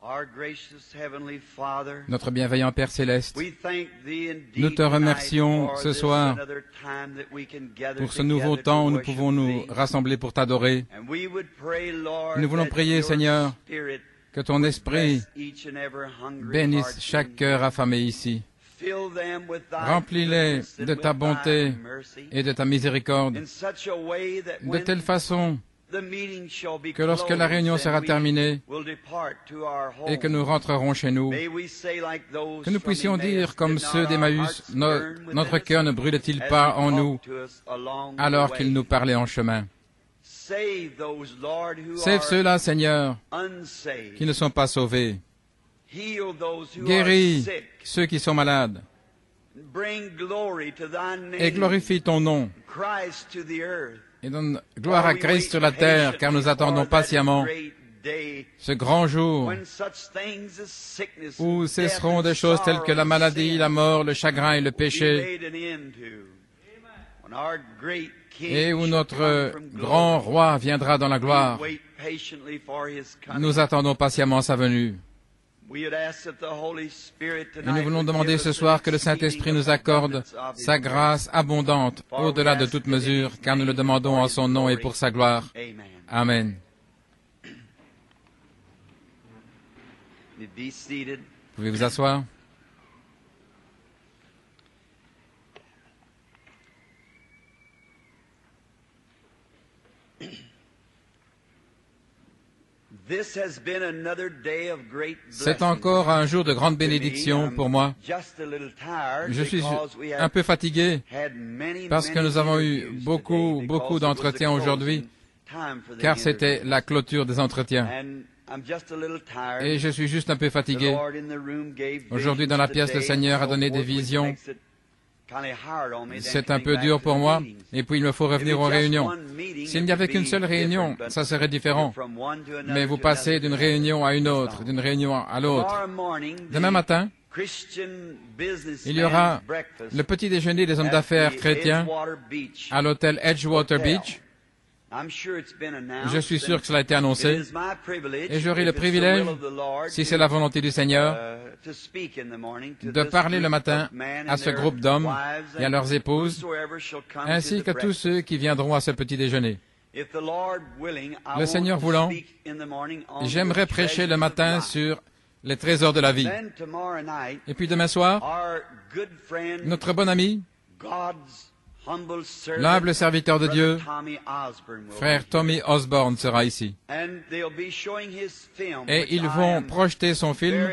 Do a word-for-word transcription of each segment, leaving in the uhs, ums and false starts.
Notre bienveillant Père Céleste, nous te remercions ce soir pour ce nouveau temps où nous pouvons nous rassembler pour t'adorer. Nous voulons prier, Seigneur, que ton Esprit bénisse chaque cœur affamé ici. Remplis-les de ta bonté et de ta miséricorde, de telle façon que lorsque la réunion sera terminée et que nous rentrerons chez nous, que nous puissions dire comme ceux d'Emmaüs, no, notre cœur ne brûle-t-il pas en nous alors qu'il nous parlait en chemin. Sauve ceux-là, Seigneur, qui ne sont pas sauvés. Guéris ceux qui sont malades et glorifie ton nom. Et donne gloire à Christ sur la terre, car nous attendons patiemment ce grand jour où cesseront des choses telles que la maladie, la mort, le chagrin et le péché, et où notre grand roi viendra dans la gloire. Nous attendons patiemment sa venue. Et nous voulons demander ce soir que le Saint-Esprit nous accorde sa grâce abondante au-delà de toute mesure, car nous le demandons en son nom et pour sa gloire. Amen. Pouvez vous asseoir? C'est encore un jour de grande bénédiction pour moi. Je suis un peu fatigué parce que nous avons eu beaucoup, beaucoup d'entretiens aujourd'hui, car c'était la clôture des entretiens. Et je suis juste un peu fatigué. Aujourd'hui, dans la pièce, le Seigneur a donné des visions. C'est un peu dur pour moi, et puis il me faut revenir aux réunions. S'il n'y avait qu'une seule réunion, ça serait différent. Mais vous passez d'une réunion à une autre, d'une réunion à l'autre. Demain matin, il y aura le petit déjeuner des hommes d'affaires chrétiens à l'hôtel Edgewater Beach. Je suis sûr que cela a été annoncé, et j'aurai le privilège, si c'est la volonté du Seigneur, de parler le matin à ce groupe d'hommes et à leurs épouses, ainsi que tous ceux qui viendront à ce petit déjeuner. Le Seigneur voulant, j'aimerais prêcher le matin sur les trésors de la vie. Et puis demain soir, notre bon ami, l'humble serviteur de Dieu, frère Tommy Osborne, sera ici. Et ils vont projeter son film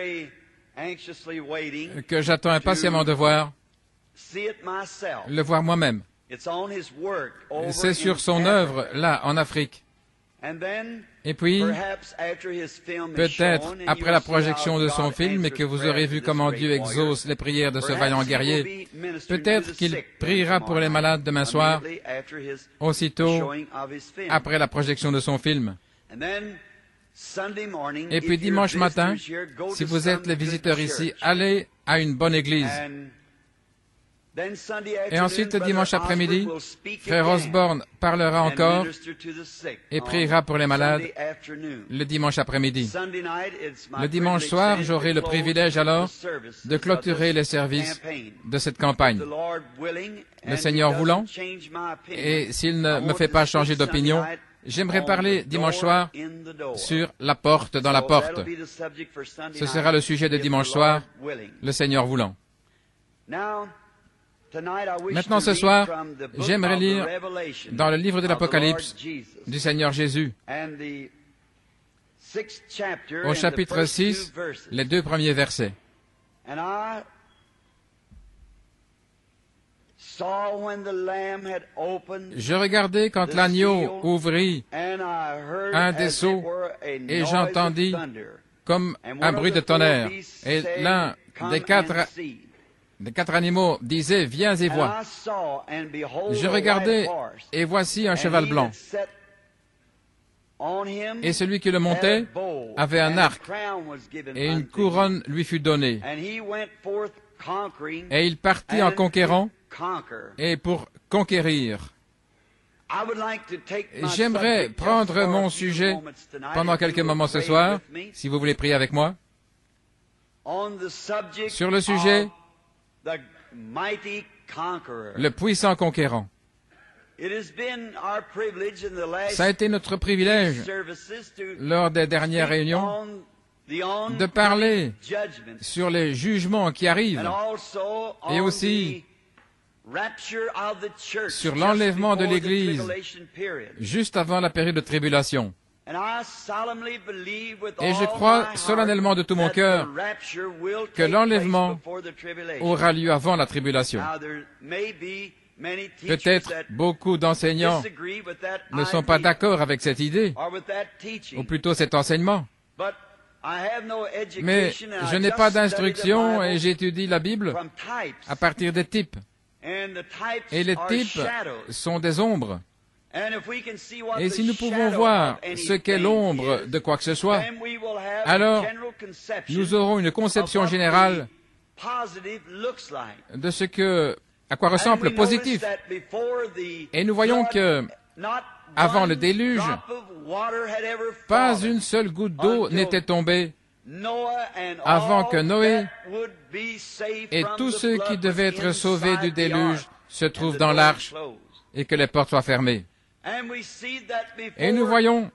que j'attends impatiemment de voir, le voir moi-même. C'est sur son œuvre, là, en Afrique. Et puis, peut-être, après la projection de son film et que vous aurez vu comment Dieu exauce les prières de ce vaillant guerrier, peut-être qu'il priera pour les malades demain soir, aussitôt après la projection de son film. Et puis dimanche matin, si vous êtes les visiteurs ici, allez à une bonne église. Et ensuite, dimanche après-midi, frère Osborne parlera encore et priera pour les malades le dimanche après-midi. Le dimanche soir, j'aurai le privilège alors de clôturer les services de cette campagne. Le Seigneur voulant, et s'il ne me fait pas changer d'opinion, j'aimerais parler dimanche soir sur la porte dans la porte. Ce sera le sujet de dimanche soir, le Seigneur voulant. Maintenant, ce soir, j'aimerais lire dans le livre de l'Apocalypse du Seigneur Jésus, au chapitre six, les deux premiers versets. Je regardai quand l'agneau ouvrit un des sceaux et j'entendis comme un bruit de tonnerre. Et l'un des quatre Les quatre animaux disaient, viens et vois. Je regardai, et voici un cheval blanc. Et celui qui le montait avait un arc, et une couronne lui fut donnée. Et il partit en conquérant, et pour conquérir. J'aimerais prendre mon sujet pendant quelques moments ce soir, si vous voulez prier avec moi. sur le sujet le puissant conquérant. Ça a été notre privilège lors des dernières réunions de parler sur les jugements qui arrivent et aussi sur l'enlèvement de l'Église juste avant la période de tribulation. Et je crois solennellement de tout mon cœur que l'enlèvement aura lieu avant la tribulation. Peut-être beaucoup d'enseignants ne sont pas d'accord avec cette idée, ou plutôt cet enseignement. Mais je n'ai pas d'instruction et j'étudie la Bible à partir des types. Et les types sont des ombres. Et si nous pouvons voir ce qu'est l'ombre de quoi que ce soit, alors nous aurons une conception générale de ce que, à quoi ressemble le positif. Et nous voyons que, avant le déluge, pas une seule goutte d'eau n'était tombée avant que Noé et tous ceux qui devaient être sauvés du déluge se trouvent dans l'arche et que les portes soient fermées. Et nous voyons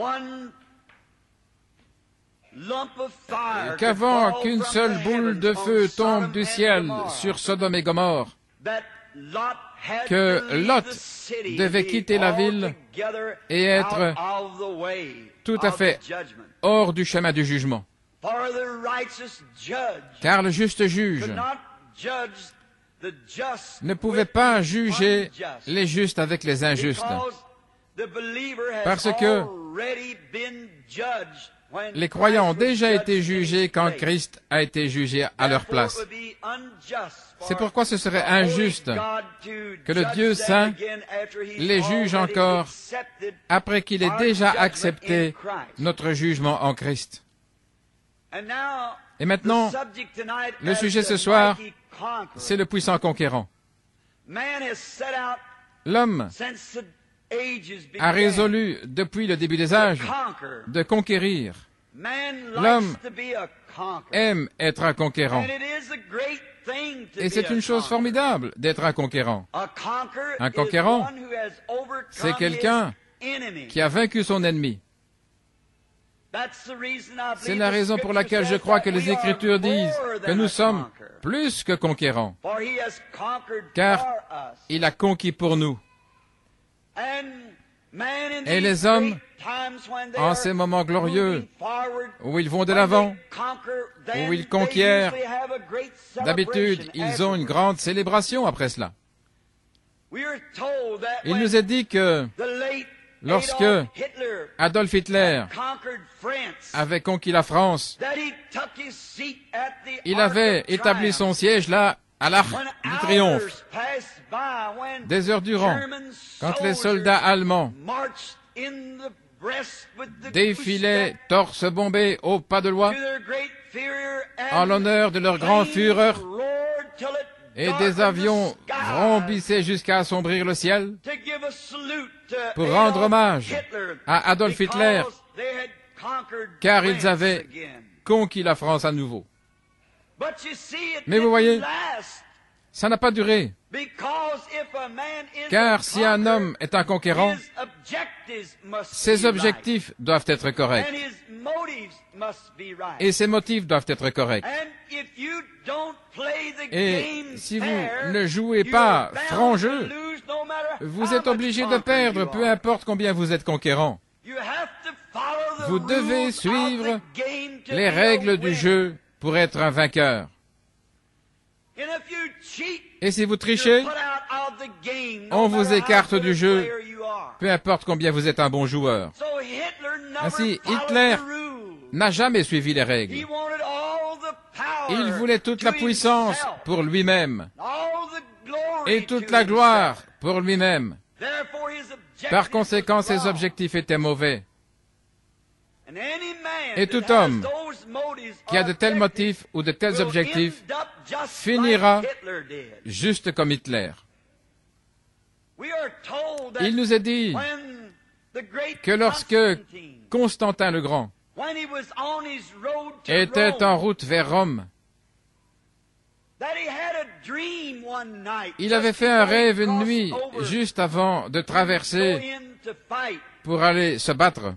qu'avant qu'une seule boule de feu tombe du ciel sur Sodome et Gomorrhe, que Lot devait quitter la ville et être tout à fait hors du chemin du jugement. Car le juste juge ne pouvait pas juger les justes avec les injustes, parce que les croyants ont déjà été jugés quand Christ a été jugé à leur place. C'est pourquoi ce serait injuste que le Dieu saint les juge encore après qu'il ait déjà accepté notre jugement en Christ. Et maintenant, le sujet ce soir, c'est le puissant conquérant. L'homme a résolu, depuis le début des âges, de conquérir. L'homme aime être un conquérant. Et c'est une chose formidable d'être un conquérant. Un conquérant, c'est quelqu'un qui a vaincu son ennemi. C'est la raison pour laquelle je crois que les Écritures disent que nous sommes plus que conquérants, car il a conquis pour nous. Et les hommes, en ces moments glorieux, où ils vont de l'avant, où ils conquièrent, d'habitude, ils ont une grande célébration après cela. Il nous est dit que lorsque Adolf Hitler avait conquis la France, il avait établi son siège là, à l'Arc du Triomphe. Des heures durant, quand les soldats allemands défilaient torse bombé au pas de loi, en l'honneur de leur grand Führer, et des avions vrombissaient jusqu'à assombrir le ciel pour rendre hommage à Adolf Hitler, car ils avaient conquis la France à nouveau. Mais vous voyez, ça n'a pas duré, car si un homme est un conquérant, ses objectifs doivent être corrects, et ses motifs doivent être corrects. Et si vous ne jouez pas franc jeu, vous êtes obligé de perdre, peu importe combien vous êtes conquérant. Vous devez suivre les règles du jeu pour être un vainqueur. Et si vous trichez, on vous écarte du jeu, peu importe combien vous êtes un bon joueur. Ainsi, Hitler n'a jamais suivi les règles. Il voulait toute la puissance pour lui-même et toute la gloire pour lui-même. Par conséquent, ses objectifs étaient mauvais. Et tout homme qui a de tels motifs ou de tels objectifs finira juste comme Hitler. Il nous est dit que lorsque Constantin le Grand était en route vers Rome. Il avait fait un rêve une nuit, juste avant de traverser pour aller se battre.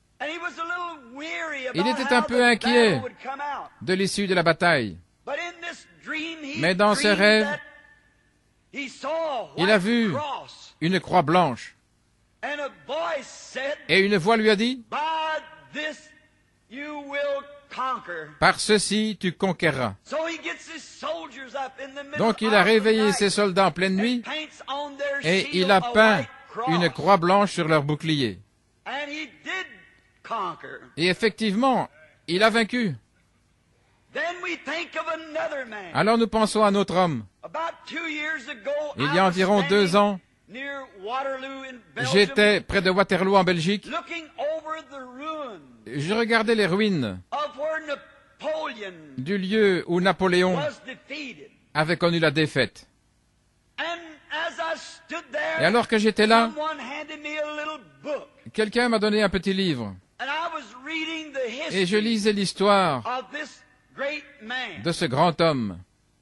Il était un peu inquiet de l'issue de la bataille. Mais dans ce rêve, il a vu une croix blanche. Et une voix lui a dit, « Par ceci, tu conquerras. » Donc il a réveillé ses soldats en pleine nuit et il a peint une croix blanche sur leur bouclier. Et effectivement, il a vaincu. Alors nous pensons à un autre homme. Il y a environ deux ans, j'étais près de Waterloo en Belgique. Je regardais les ruines du lieu où Napoléon avait connu la défaite. Et alors que j'étais là, quelqu'un m'a donné un petit livre. Et je lisais l'histoire de ce grand homme.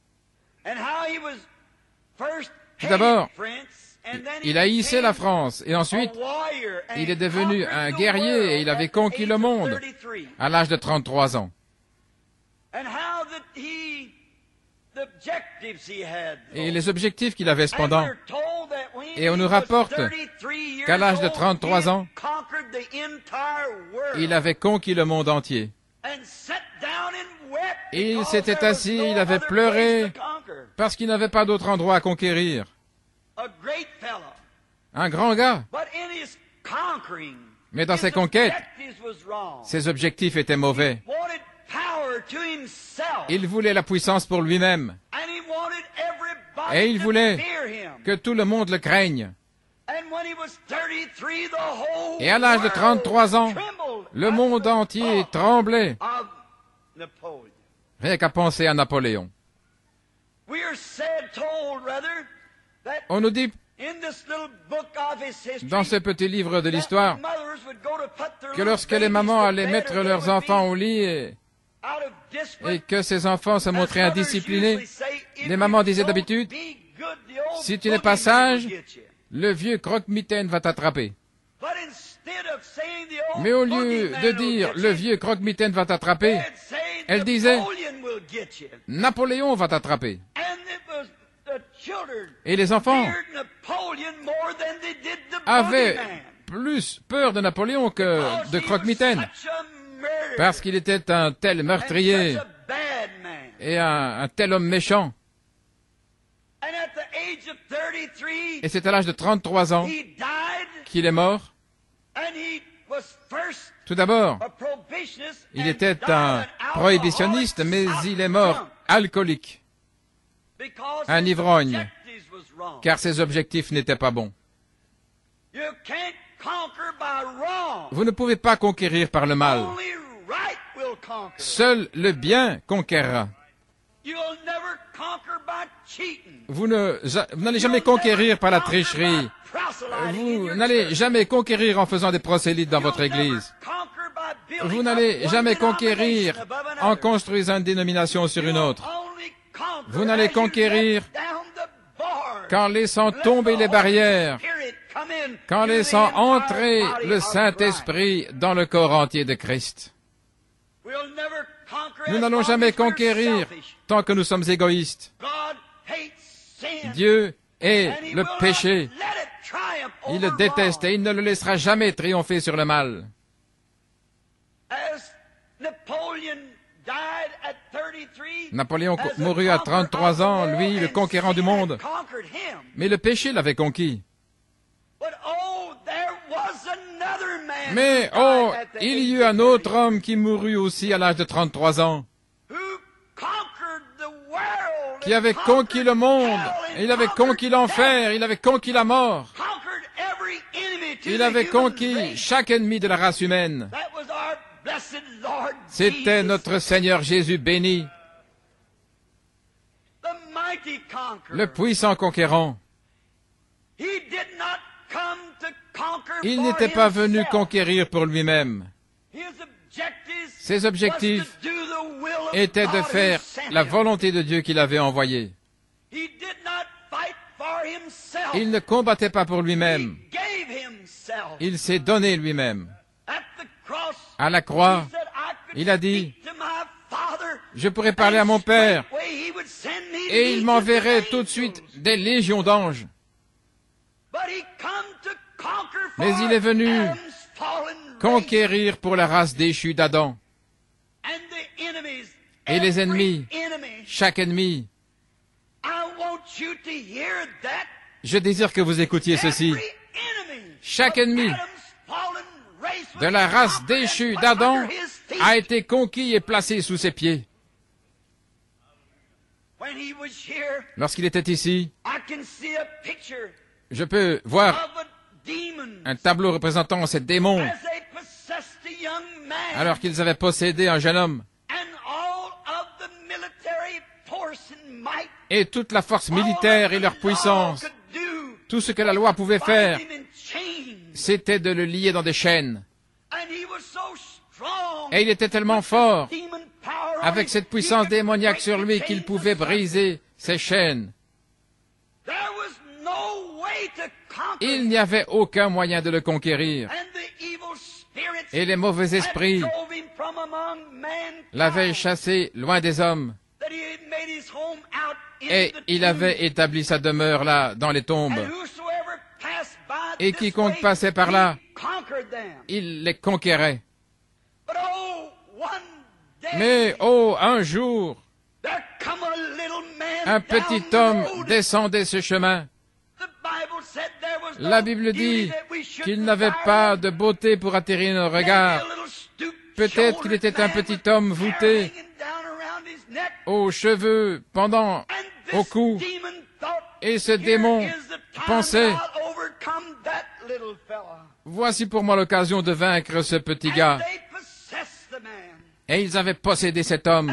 Tout d'abord, il a hissé la France, et ensuite, il est devenu un guerrier, et il avait conquis le monde à l'âge de trente-trois ans. Et les objectifs qu'il avait cependant. Et on nous rapporte qu'à l'âge de trente-trois ans, il avait conquis le monde entier. Et il s'était assis, il avait pleuré parce qu'il n'avait pas d'autre endroit à conquérir. Un grand gars. Mais dans ses conquêtes, ses objectifs étaient mauvais. Il voulait la puissance pour lui-même. Et il voulait que tout le monde le craigne. Et à l'âge de trente-trois ans, le monde entier tremblait. Rien qu'à penser à Napoléon. On nous dit, dans ce petit livre de l'histoire, que lorsque les mamans allaient mettre leurs enfants au lit et, et que ces enfants se montraient indisciplinés, les mamans disaient d'habitude, « Si tu n'es pas sage, le vieux croque-mitaine va t'attraper. » Mais au lieu de dire « le vieux croque-mitaine va t'attraper », elle disait « Napoléon va t'attraper ». Et les enfants avaient plus peur de Napoléon que de croque-mitaine, parce qu'il était un tel meurtrier et un, un tel homme méchant. Et c'est à l'âge de trente-trois ans qu'il est mort. Tout d'abord, il était un prohibitionniste, mais il est mort alcoolique, un ivrogne, car ses objectifs n'étaient pas bons. Vous ne pouvez pas conquérir par le mal. Seul le bien conquérera. Vous ne, vous n'allez jamais conquérir par la tricherie. Vous n'allez jamais conquérir en faisant des prosélytes dans votre église. Vous n'allez jamais conquérir en construisant une dénomination sur une autre. Vous n'allez conquérir qu'en laissant tomber les barrières, qu'en laissant entrer le Saint-Esprit dans le corps entier de Christ. Nous n'allons jamais conquérir tant que nous sommes égoïstes. Dieu hait le péché. Il le déteste et il ne le laissera jamais triompher sur le mal. Napoléon mourut à trente-trois ans, lui, le conquérant du monde. Mais le péché l'avait conquis. Mais, oh, il y eut un autre homme qui mourut aussi à l'âge de trente-trois ans, qui avait conquis le monde, il avait conquis l'enfer, il avait conquis la mort, il avait conquis chaque ennemi de la race humaine. C'était notre Seigneur Jésus béni, le puissant conquérant. Il n'était pas venu conquérir pour lui-même. Ses objectifs étaient de faire la volonté de Dieu qu'il avait envoyé. Il ne combattait pas pour lui-même. Il s'est donné lui-même. À la croix, il a dit, « Je pourrais parler à mon Père, et il m'enverrait tout de suite des légions d'anges. » Mais il est venu conquérir pour la race déchue d'Adam. Et les ennemis, chaque ennemi. Je désire que vous écoutiez ceci. Chaque ennemi de la race déchue d'Adam a été conquis et placé sous ses pieds. Lorsqu'il était ici, je peux voir un tableau représentant ces démons alors qu'ils avaient possédé un jeune homme. Et toute la force militaire et leur puissance, tout ce que la loi pouvait faire, c'était de le lier dans des chaînes. Et il était tellement fort, avec cette puissance démoniaque sur lui, qu'il pouvait briser ses chaînes. Il n'y avait aucun moyen de le conquérir. Et les mauvais esprits l'avaient chassé loin des hommes. Et il avait établi sa demeure là, dans les tombes. Et quiconque passait par là, il les conquérait. Mais, oh, un jour, un petit homme descendait ce chemin. La Bible dit qu'il n'avait pas de beauté pour attirer nos regards. Peut-être qu'il était un petit homme voûté, aux cheveux pendant au cou. Et ce démon pensait, voici pour moi l'occasion de vaincre ce petit gars. Et ils avaient possédé cet homme.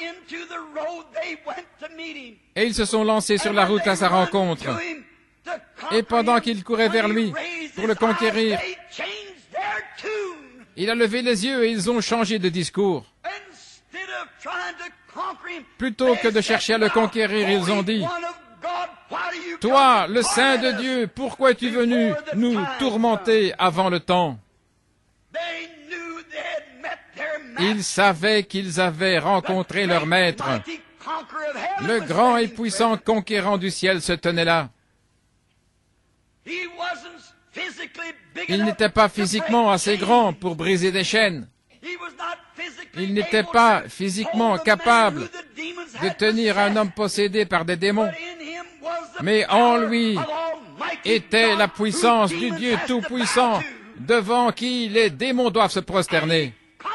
Et ils se sont lancés sur la route à sa rencontre. Et pendant qu'il courait vers lui pour le conquérir, il a levé les yeux et ils ont changé de discours. Plutôt que de chercher à le conquérir, ils ont dit, « Toi, le Saint de Dieu, pourquoi es-tu venu nous tourmenter avant le temps ?» Ils savaient qu'ils avaient rencontré leur maître. Le grand et puissant conquérant du ciel se tenait là. Il n'était pas physiquement assez grand pour briser des chaînes. Il n'était pas physiquement capable de tenir un homme possédé par des démons. Mais en lui était la puissance du Dieu Tout-Puissant, devant qui les démons doivent se prosterner.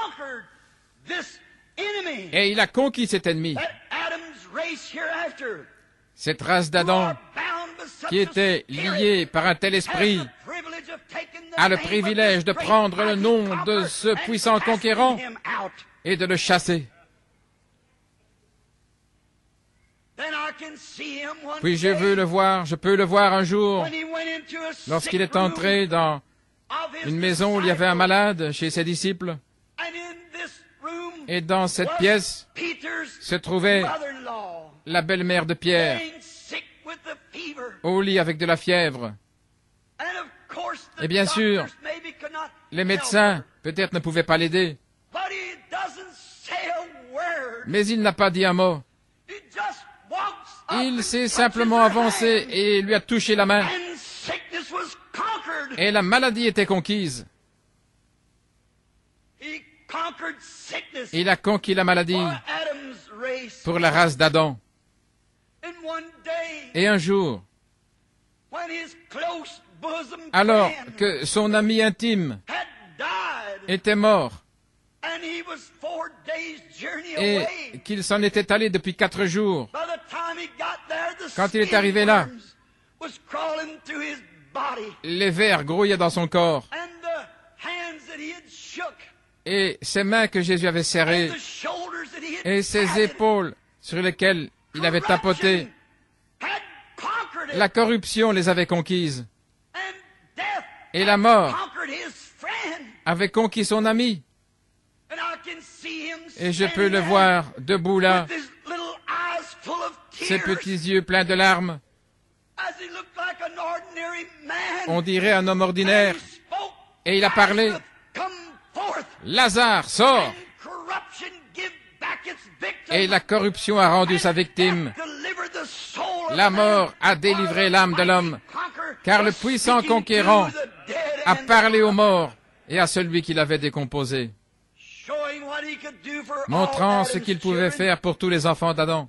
Et il a conquis cet ennemi. Cette race d'Adam, qui était liée par un tel esprit, a le privilège de prendre le nom de ce puissant conquérant et de le chasser. Puis je veux le voir, je peux le voir un jour, lorsqu'il est entré dans une maison où il y avait un malade chez ses disciples, et dans cette pièce se trouvait la belle-mère de Pierre, au lit avec de la fièvre. Et bien sûr, les médecins peut-être ne pouvaient pas l'aider, mais il n'a pas dit un mot. Il s'est simplement avancé et lui a touché la main. Et la maladie était conquise. Il a conquis la maladie pour la race d'Adam. Et un jour, alors que son ami intime était mort et qu'il s'en était allé depuis quatre jours, quand il est arrivé là, les vers grouillaient dans son corps et ses mains que Jésus avait serrées et ses épaules sur lesquelles il avait tapoté, la corruption les avait conquises et la mort avait conquis son ami. Et je peux le voir debout là, ses petits yeux pleins de larmes. On dirait un homme ordinaire. Et il a parlé. Lazare, sors! Et la corruption a rendu sa victime. La mort a délivré l'âme de l'homme, car le puissant conquérant a parlé aux morts et à celui qui l'avait décomposé, montrant ce qu'il pouvait faire pour tous les enfants d'Adam.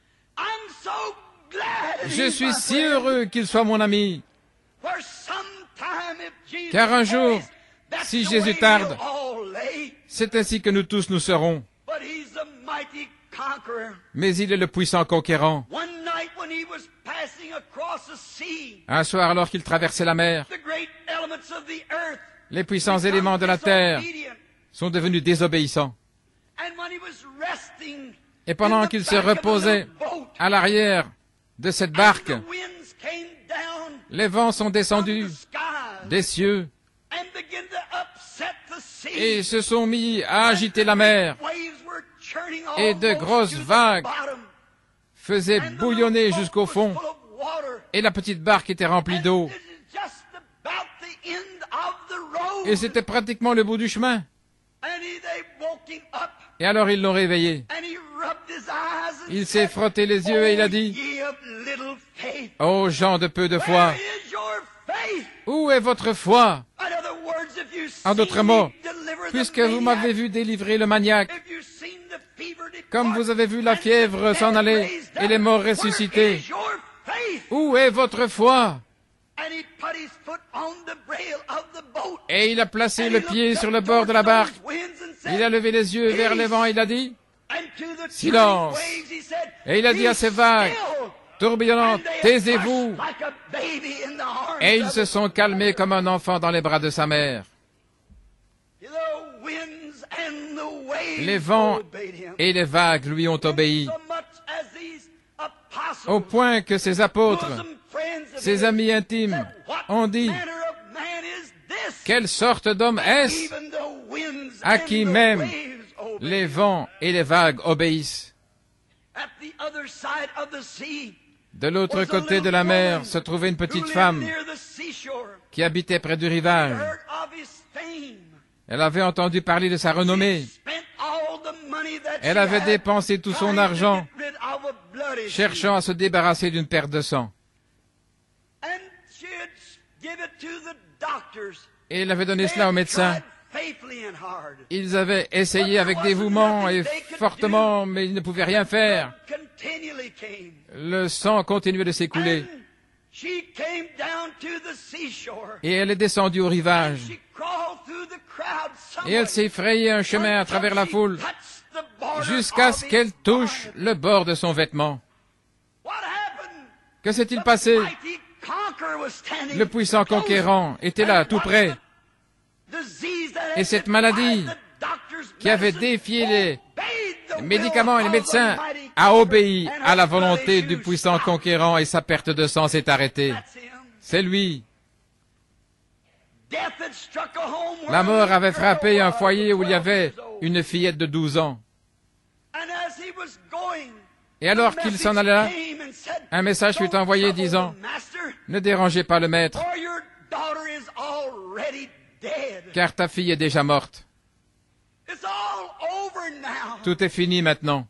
Je suis si heureux qu'il soit mon ami, car un jour, si Jésus tarde, c'est ainsi que nous tous nous serons. Mais il est le puissant conquérant. Un soir, alors qu'il traversait la mer, les puissants éléments de la terre sont devenus désobéissants. Et pendant qu'il se reposait à l'arrière de cette barque, les vents sont descendus des cieux et se sont mis à agiter la mer, et de grosses vagues faisaient bouillonner jusqu'au fond, et la petite barque était remplie d'eau. Et c'était pratiquement le bout du chemin. Et alors ils l'ont réveillé. Il s'est frotté les yeux et il a dit, « Ô gens de peu de foi, où est votre foi? » En d'autres mots, puisque vous m'avez vu délivrer le maniaque, comme vous avez vu la fièvre s'en aller et les morts ressuscités, où est votre foi? Et il a placé le pied sur le bord de la barque. Il a levé les yeux vers les vents et il a dit, « Silence !» Et il a dit à ces vagues tourbillonnantes, « Taisez-vous !» Et ils se sont calmés comme un enfant dans les bras de sa mère. Les vents et les vagues lui ont obéi, au point que ses apôtres, ses amis intimes, ont dit, « Quelle sorte d'homme est-ce à qui même les vents et les vagues obéissent ?» De l'autre côté de la mer se trouvait une petite femme qui habitait près du rivage. Elle avait entendu parler de sa renommée. Elle avait dépensé tout son argent cherchant à se débarrasser d'une perte de sang. Et elle avait donné cela aux médecins. Ils avaient essayé avec dévouement et fortement, mais ils ne pouvaient rien faire. Le sang continuait de s'écouler. Et elle est descendue au rivage. Et elle s'est frayé un chemin à travers la foule jusqu'à ce qu'elle touche le bord de son vêtement. Que s'est-il passé? Le puissant conquérant était là, tout près. Et cette maladie qui avait défié les médicaments et les médecins a obéi à la volonté du puissant conquérant et sa perte de sang s'est arrêtée. C'est lui. La mort avait frappé un foyer où il y avait une fillette de douze ans. Et alors qu'il s'en allait là, un message fut envoyé disant, « Ne dérangez pas le maître, car ta fille est déjà morte. » Tout est fini maintenant.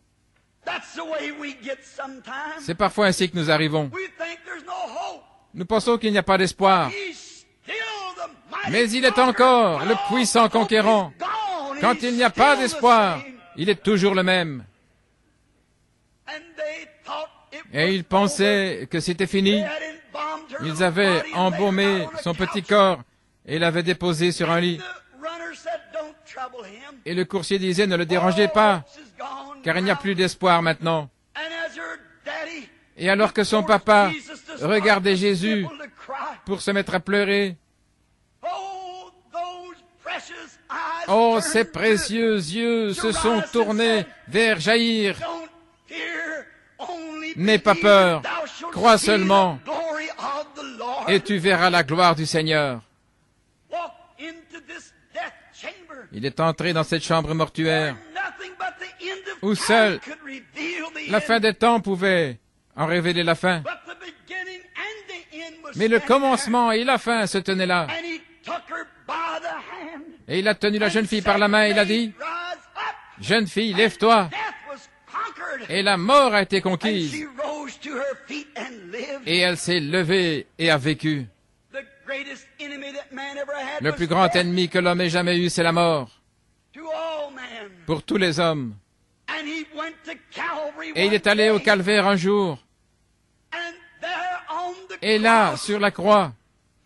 C'est parfois ainsi que nous arrivons. Nous pensons qu'il n'y a pas d'espoir. Mais il est encore le puissant conquérant. Quand il n'y a pas d'espoir, il est toujours le même. Et ils pensaient que c'était fini. Ils avaient embaumé son petit corps et l'avaient déposé sur un lit. Et le coursier disait, ne le dérangez pas, car il n'y a plus d'espoir maintenant. Et alors que son papa regardait Jésus pour se mettre à pleurer, oh, ces précieux yeux se sont tournés vers Jaïr. N'aie pas peur, crois seulement, et tu verras la gloire du Seigneur. Il est entré dans cette chambre mortuaire où seule la fin des temps pouvait en révéler la fin. Mais le commencement et la fin se tenaient là. Et il a tenu la jeune fille par la main et il a dit, « Jeune fille, lève-toi. » Et la mort a été conquise. Et elle s'est levée et a vécu. Le plus grand ennemi que l'homme ait jamais eu, c'est la mort. Pour tous les hommes. Et il est allé au calvaire un jour. Et là, sur la croix,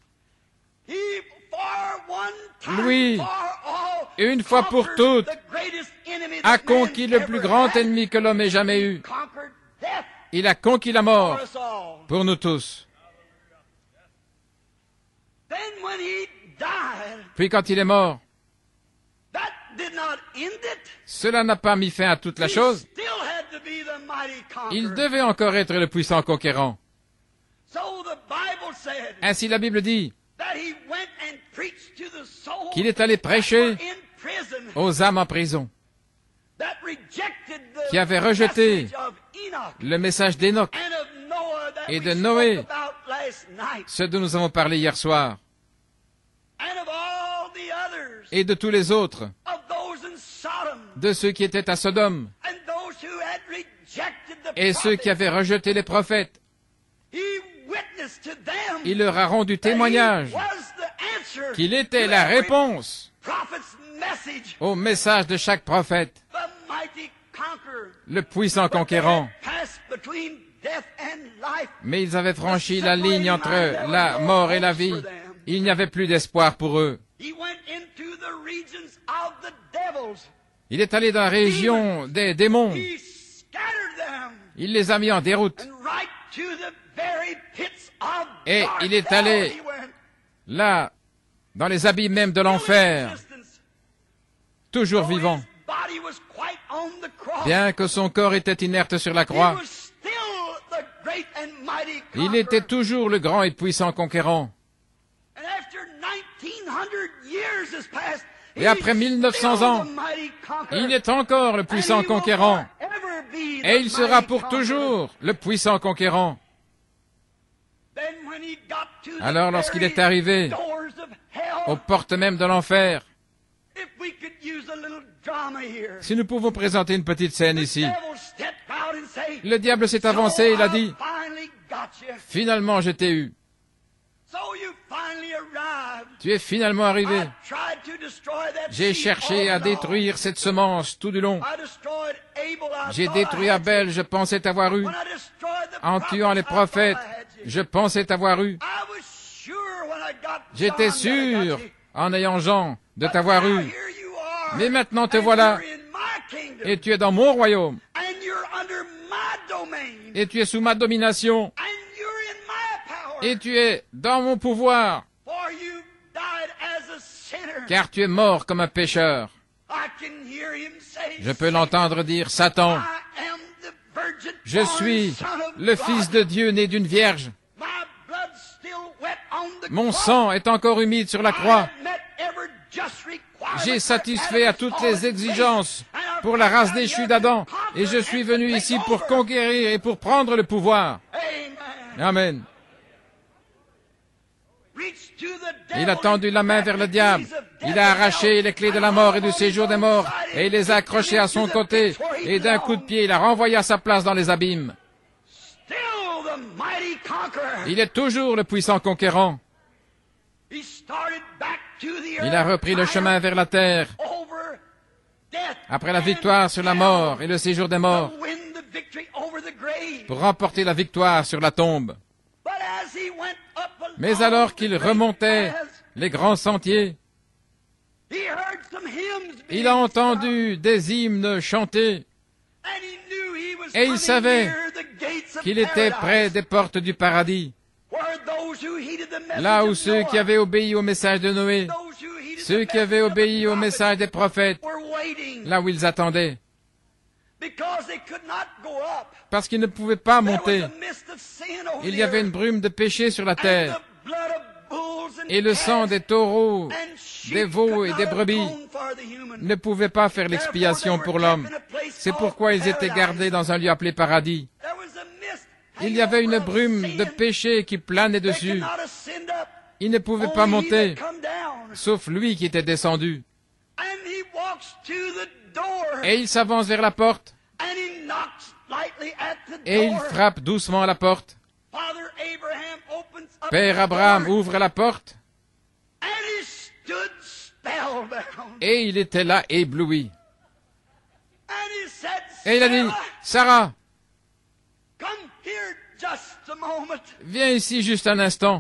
lui, une fois pour toutes, a conquis le plus grand ennemi que l'homme ait jamais eu. Il a conquis la mort pour nous tous. Puis quand il est mort, cela n'a pas mis fin à toute la chose. Il devait encore être le puissant conquérant. Ainsi la Bible dit qu'il est allé prêcher aux âmes en prison, qui avaient rejeté le message d'Enoch et de Noé, ce dont nous avons parlé hier soir, et de tous les autres, de ceux qui étaient à Sodome, et ceux qui avaient rejeté les prophètes. Il leur a rendu témoignage qu'il était la réponse au message de chaque prophète, le puissant conquérant. Mais ils avaient franchi la ligne entre la mort et la vie. Il n'y avait plus d'espoir pour eux. Il est allé dans la région des démons. Il les a mis en déroute. Et il est allé là, dans les abîmes même de l'enfer, toujours vivant. Bien que son corps était inerte sur la croix, il était toujours le grand et puissant conquérant. Et après mille neuf cents ans, il est encore le puissant conquérant. Et il sera pour toujours le puissant conquérant. Alors lorsqu'il est arrivé aux portes même de l'enfer, si nous pouvons présenter une petite scène ici, le diable s'est avancé et il a dit, « Finalement je t'ai eu. Tu es finalement arrivé. J'ai cherché à détruire cette semence tout du long. J'ai détruit Abel, je pensais t'avoir eu. En tuant les prophètes, je pensais t'avoir eu. J'étais sûr, en ayant Jean, de t'avoir eu. Mais maintenant te voilà, et tu es dans mon royaume, et tu es sous ma domination, et tu es dans mon pouvoir, car tu es mort comme un pécheur. Je peux l'entendre dire, Satan, je suis le Fils de Dieu né d'une vierge. Mon sang est encore humide sur la croix. J'ai satisfait à toutes les exigences pour la race déchue d'Adam, et je suis venu ici pour conquérir et pour prendre le pouvoir. Amen. Il a tendu la main vers le diable. Il a arraché les clés de la mort et du séjour des morts, et il les a accrochées à son côté, et d'un coup de pied, il a renvoyé à sa place dans les abîmes. Il est toujours le puissant conquérant. Il a repris le chemin vers la terre, après la victoire sur la mort et le séjour des morts, pour remporter la victoire sur la tombe. Mais alors qu'il remontait les grands sentiers, il a entendu des hymnes chantés, et il savait qu'il était près des portes du paradis, là où ceux qui avaient obéi au message de Noé, ceux qui avaient obéi au message des prophètes, là où ils attendaient, parce qu'ils ne pouvaient pas monter. Il y avait une brume de péché sur la terre, Et le sang des taureaux, des veaux et des brebis ne pouvait pas faire l'expiation pour l'homme. C'est pourquoi ils étaient gardés dans un lieu appelé paradis. Il y avait une brume de péché qui planait dessus. Il ne pouvait pas monter, sauf lui qui était descendu. Et il s'avance vers la porte, et il frappe doucement à la porte. Père Abraham ouvre la porte, et il était là ébloui. Et il a dit, Sarah, viens ici juste un instant.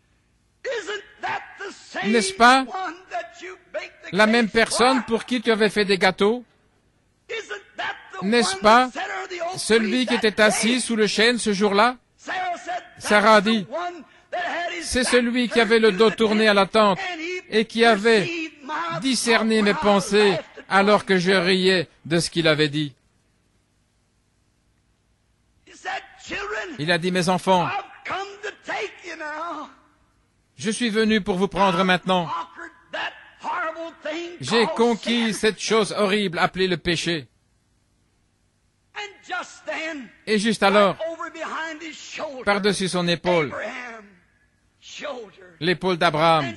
N'est-ce pas la même personne pour qui tu avais fait des gâteaux? N'est-ce pas celui qui était assis sous le chêne ce jour-là? Sarah a dit, c'est celui qui avait le dos tourné à la tente et qui avait discerné mes pensées alors que je riais de ce qu'il avait dit. Il a dit, mes enfants, je suis venu pour vous prendre maintenant. J'ai conquis cette chose horrible appelée le péché. Et juste alors, par-dessus son épaule, l'épaule d'Abraham,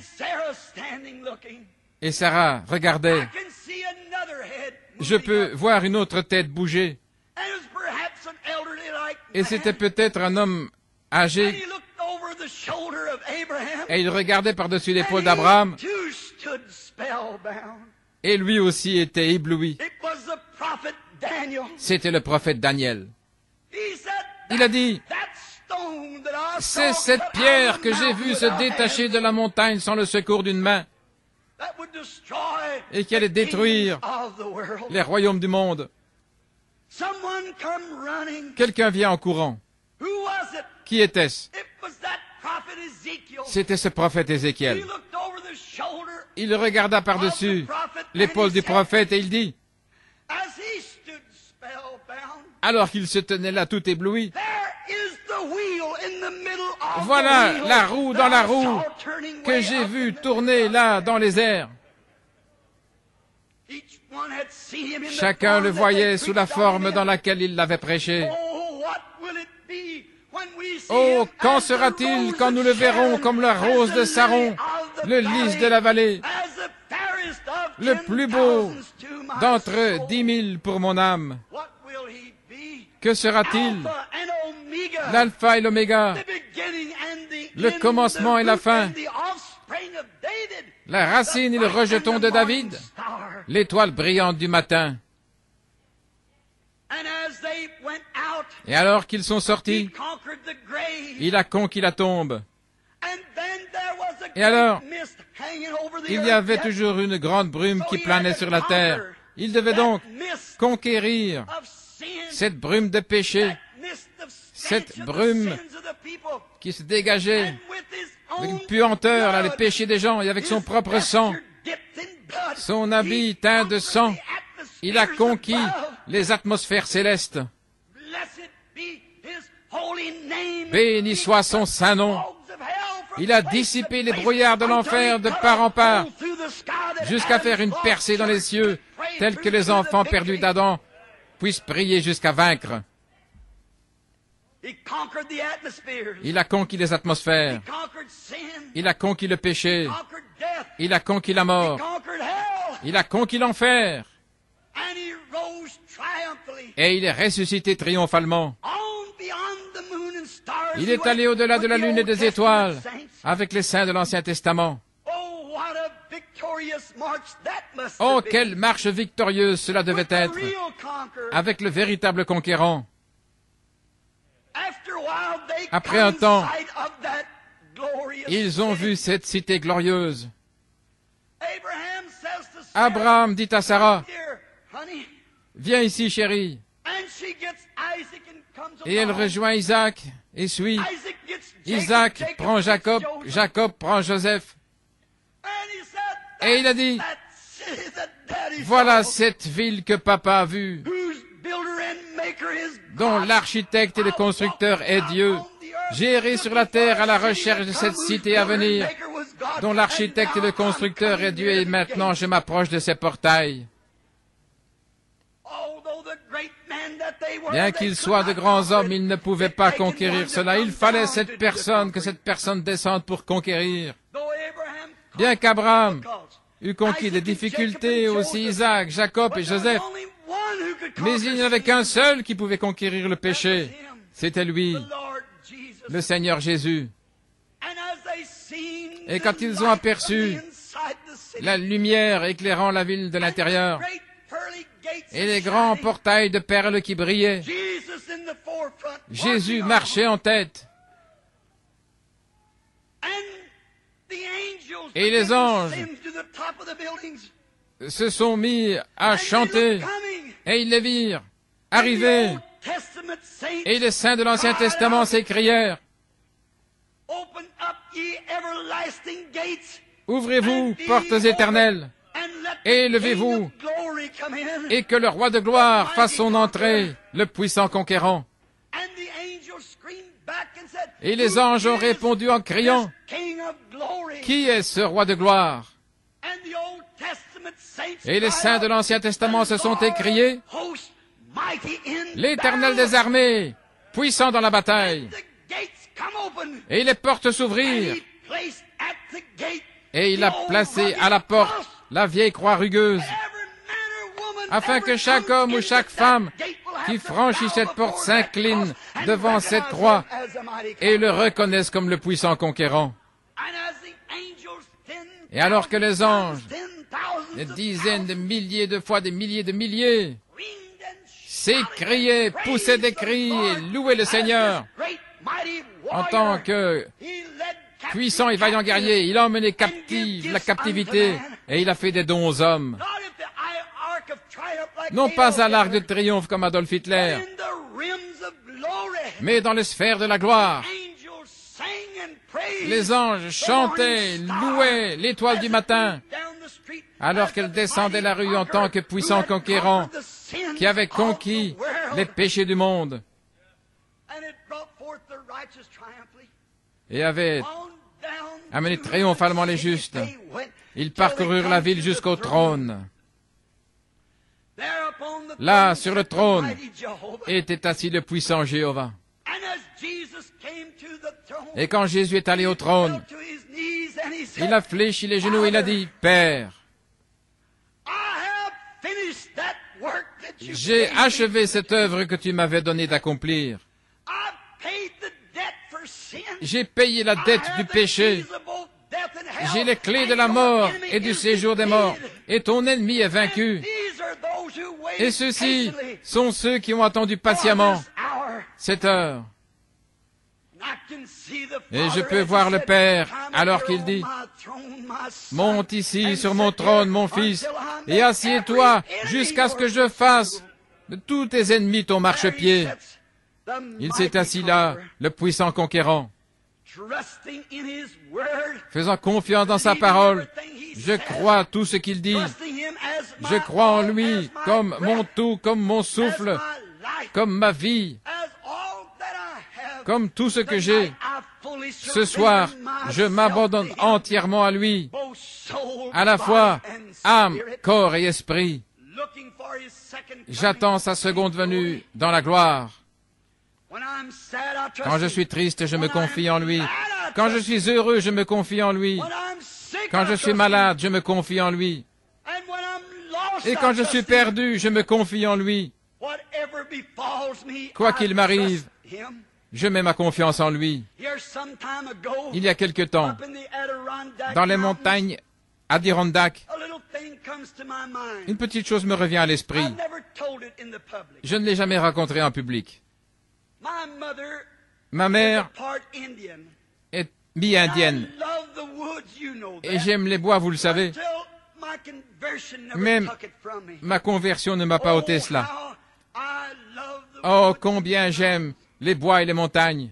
et Sarah regardait. Je peux voir une autre tête bouger. Et c'était peut-être un homme âgé. Et il regardait par-dessus l'épaule d'Abraham. Et lui aussi était ébloui. C'était le prophète Daniel. Il a dit, c'est cette pierre que j'ai vue se détacher de la montagne sans le secours d'une main et qui allait détruire les royaumes du monde. Quelqu'un vient en courant. Qui était-ce? C'était ce prophète Ézéchiel. Il regarda par-dessus l'épaule du prophète et il dit, alors qu'il se tenait là tout ébloui, voilà la roue dans la roue que j'ai vue tourner là dans les airs. Chacun le voyait sous la forme dans laquelle il l'avait prêché. Oh, quand sera-t-il quand nous le verrons comme la rose de Saron, le lys de la vallée, le plus beau d'entre dix mille pour mon âme? Que sera-t-il? L'alpha et l'oméga, le commencement et la fin, la racine et le rejeton de David, l'étoile brillante du matin. Et alors qu'ils sont sortis, il a conquis la tombe. Et alors, il y avait toujours une grande brume qui planait sur la terre. Il devait donc conquérir cette brume de péché, cette brume qui se dégageait avec une puanteur, là, les péchés des gens, et avec son propre sang, son habit teint de sang, il a conquis les atmosphères célestes. Béni soit son saint nom. Il a dissipé les brouillards de l'enfer de part en part, jusqu'à faire une percée dans les cieux, telle que les enfants perdus d'Adam puissent prier jusqu'à vaincre. Il a conquis les atmosphères. Il a conquis le péché. Il a conquis la mort. Il a conquis l'enfer. Et il est ressuscité triomphalement. Il est allé au-delà de la lune et des étoiles avec les saints de l'Ancien Testament. Oh, quelle marche victorieuse cela devait être avec le véritable conquérant. Après un temps, ils ont vu cette cité glorieuse. Abraham dit à Sarah, viens ici, chérie. Et elle rejoint Isaac et suit. Isaac prend Jacob, Jacob prend Joseph. Et il a dit, voilà cette ville que papa a vue, dont l'architecte et le constructeur est Dieu. J'ai erré sur la terre à la recherche de cette cité à venir, dont l'architecte et le constructeur est Dieu, et maintenant je m'approche de ces portails. Bien qu'ils soient de grands hommes, ils ne pouvaient pas conquérir cela. Il fallait cette personne, que cette personne descende pour conquérir. Bien qu'Abraham eût conquis des difficultés, aussi Isaac, Jacob et Joseph, mais il n'y avait qu'un seul qui pouvait conquérir le péché. C'était lui, le Seigneur Jésus. Et quand ils ont aperçu la lumière éclairant la ville de l'intérieur, et les grands portails de perles qui brillaient, Jésus marchait en tête. Et les anges se sont mis à chanter, et ils les virent arriver. Et les saints de l'Ancien Testament s'écrièrent, ouvrez-vous, portes éternelles, et levez-vous, et que le roi de gloire fasse son entrée, le puissant conquérant. Et les anges ont répondu en criant, qui est ce roi de gloire? Et les saints de l'Ancien Testament se sont écriés, l'Éternel des armées, puissant dans la bataille. Et les portes s'ouvrirent, et il a placé à la porte la vieille croix rugueuse, afin que chaque homme ou chaque femme qui franchit cette porte s'incline devant cette croix et le reconnaisse comme le puissant conquérant. Et alors que les anges, des dizaines de milliers de fois, des milliers de milliers, s'écriaient, poussaient des cris et louaient le Seigneur, en tant que puissant et vaillant guerrier, il a emmené captive la captivité et il a fait des dons aux hommes. Non pas à l'arc de triomphe comme Adolf Hitler, mais dans les sphères de la gloire. Les anges chantaient, louaient l'étoile du matin, alors qu'elle descendait la rue en tant que puissant conquérant qui avait conquis les péchés du monde et avait amené triomphalement les justes. Ils parcoururent la ville jusqu'au trône. Là, sur le trône, était assis le puissant Jéhovah. Et quand Jésus est allé au trône, il a fléchi les genoux et il a dit, Père, j'ai achevé cette œuvre que tu m'avais donné d'accomplir. J'ai payé la dette du péché. J'ai les clés de la mort et du séjour des morts. Et ton ennemi est vaincu. Et ceux-ci sont ceux qui ont attendu patiemment cette heure. Et je peux voir le Père alors qu'il dit, monte ici sur mon trône, mon fils, et assieds-toi jusqu'à ce que je fasse de tous tes ennemis ton marchepied. Il s'est assis là, le puissant conquérant, faisant confiance dans sa parole. Je crois tout ce qu'il dit. Je crois en lui comme mon tout, comme mon souffle, comme ma vie, comme tout ce que j'ai. Ce soir, je m'abandonne entièrement à lui, à la fois âme, corps et esprit. J'attends sa seconde venue dans la gloire. Quand je suis triste, je me confie en lui. Quand je suis heureux, je me confie en lui. Quand je suis malade, je me confie en lui. Et quand je suis perdu, je me confie en lui. Quoi qu'il m'arrive, je mets ma confiance en lui. Il y a quelque temps, dans les montagnes Adirondack, une petite chose me revient à l'esprit. Je ne l'ai jamais racontée en public. Ma mère est mi-indienne et j'aime les bois, vous le savez. Même ma conversion ne m'a pas ôté cela. Oh, combien j'aime les bois et les montagnes.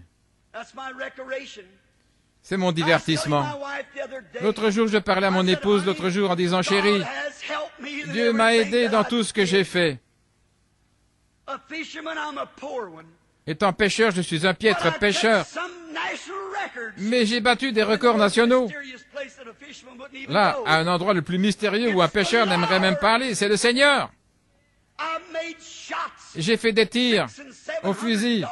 C'est mon divertissement. L'autre jour, je parlais à mon épouse, l'autre jour, en disant, chérie, Dieu m'a aidé dans tout ce que j'ai fait. Étant pêcheur, je suis un piètre pêcheur. Mais j'ai battu des records nationaux. Là, à un endroit le plus mystérieux où un pêcheur n'aimerait même pas aller, c'est le Seigneur. J'ai fait des tirs au fusil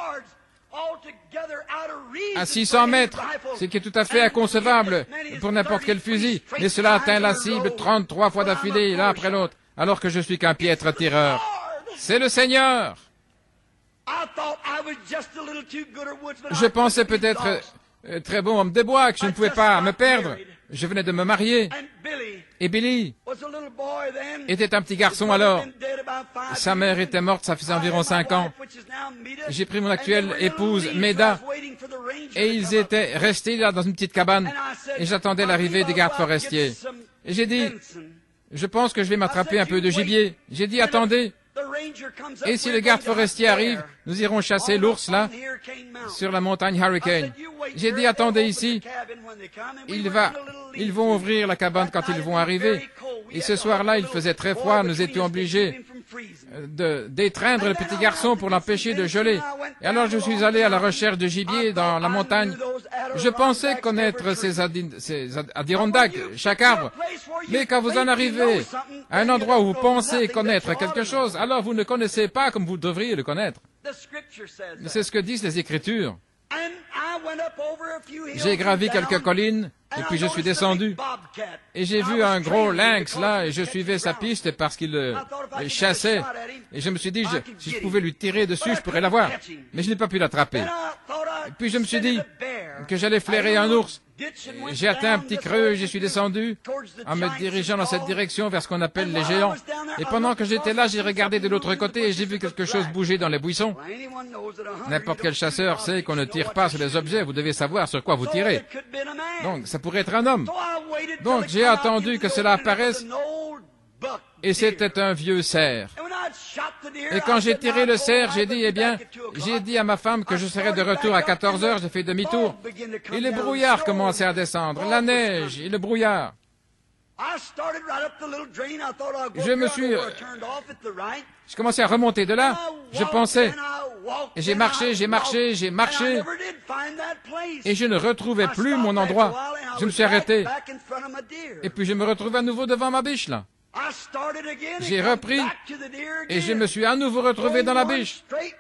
à six cents mètres, ce qui est tout à fait inconcevable pour n'importe quel fusil. Mais cela atteint la cible trente-trois fois d'affilée, l'un après l'autre, alors que je suis qu'un piètre tireur. C'est le Seigneur. Je pensais peut-être euh, très bon homme de bois, que je ne pouvais pas me perdre. Je venais de me marier. Et Billy était un petit garçon alors. Sa mère était morte, ça faisait environ cinq ans. J'ai pris mon actuelle épouse, Meda, et ils étaient restés là dans une petite cabane, et j'attendais l'arrivée des gardes forestiers. Et j'ai dit, je pense que je vais m'attraper un peu de gibier. J'ai dit, attendez. Et si le garde forestier arrive, nous irons chasser l'ours là, sur la montagne Hurricane. J'ai dit, attendez ici. Il va, ils vont ouvrir la cabane quand ils vont arriver. Et ce soir-là, il faisait très froid, nous étions obligés de d'étreindre le petit garçon pour l'empêcher de geler. Et alors je suis allé à la recherche de gibier dans la montagne. Je pensais connaître ces, adi ces Adirondacks, chaque arbre. Mais quand vous en arrivez à un endroit où vous pensez connaître quelque chose, alors vous ne connaissez pas comme vous devriez le connaître. C'est ce que disent les Écritures. J'ai gravi quelques collines, et puis je suis descendu. Et j'ai vu un gros lynx là, et je suivais sa piste parce qu'il euh, chassait. Et je me suis dit, je, si je pouvais lui tirer dessus, je pourrais l'avoir. Mais je n'ai pas pu l'attraper. Et puis je me suis dit que j'allais flairer un ours. J'ai atteint un petit creux, j'y suis descendu en me dirigeant dans cette direction vers ce qu'on appelle les géants. Et pendant que j'étais là, j'ai regardé de l'autre côté et j'ai vu quelque chose bouger dans les buissons. N'importe quel chasseur sait qu'on ne tire pas sur les objets, vous devez savoir sur quoi vous tirez. Donc, ça pourrait être un homme. Donc, j'ai attendu que cela apparaisse et c'était un vieux cerf. Et quand j'ai tiré le cerf, j'ai dit, eh bien, j'ai dit à ma femme que je serais de retour à quatorze heures, j'ai fait demi-tour. Et le brouillard commençait à descendre, la neige et le brouillard. Je me suis... Je commençais à remonter de là, je pensais, et j'ai marché, j'ai marché, j'ai marché, et je ne retrouvais plus mon endroit. Je me suis arrêté, et puis je me retrouvais à nouveau devant ma biche, là. J'ai repris et je me suis à nouveau retrouvé dans la biche.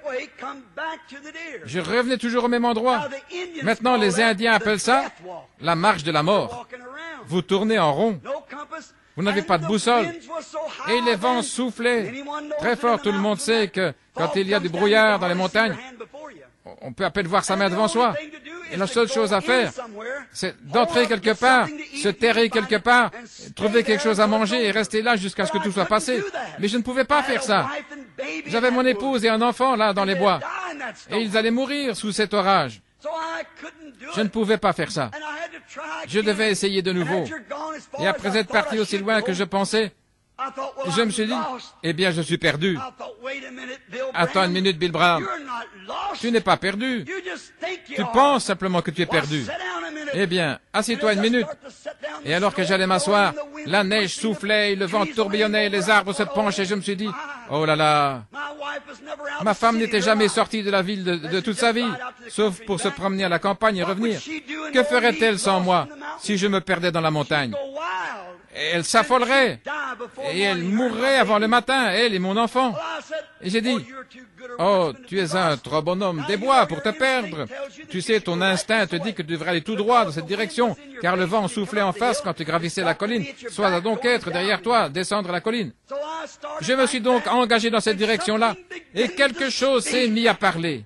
Je revenais toujours au même endroit. Maintenant, les Indiens appellent ça la marche de la mort. Vous tournez en rond. Vous n'avez pas de boussole. Et les vents soufflaient très fort. Tout le monde sait que quand il y a du brouillard dans les montagnes, on peut à peine voir sa main devant soi. Et la seule chose à faire, c'est d'entrer quelque part, se terrer quelque part, trouver quelque chose à manger et rester là jusqu'à ce que tout soit passé. Mais je ne pouvais pas faire ça. J'avais mon épouse et un enfant là dans les bois. Et ils allaient mourir sous cet orage. Je ne pouvais pas faire ça. Je devais essayer de nouveau. Et après être parti aussi loin que je pensais, je me suis dit, eh bien, je suis perdu. Attends une minute, Bill Brown. Tu n'es pas perdu. Tu penses simplement que tu es perdu. Eh bien, assieds-toi une minute. Et alors que j'allais m'asseoir, la neige soufflait, le vent tourbillonnait, les arbres se penchaient. Je me suis dit, oh là là, ma femme n'était jamais sortie de la ville de, de toute sa vie, sauf pour se promener à la campagne et revenir. Que ferait-elle sans moi si je me perdais dans la montagne? Elle s'affolerait et elle mourrait avant le matin, elle et mon enfant. Et j'ai dit, oh, tu es un trop bon homme des bois pour te perdre. Tu sais, ton instinct te dit que tu devrais aller tout droit dans cette direction, car le vent soufflait en face quand tu gravissais la colline. Soit donc être derrière toi, descendre la colline. Je me suis donc engagé dans cette direction-là, et quelque chose s'est mis à parler.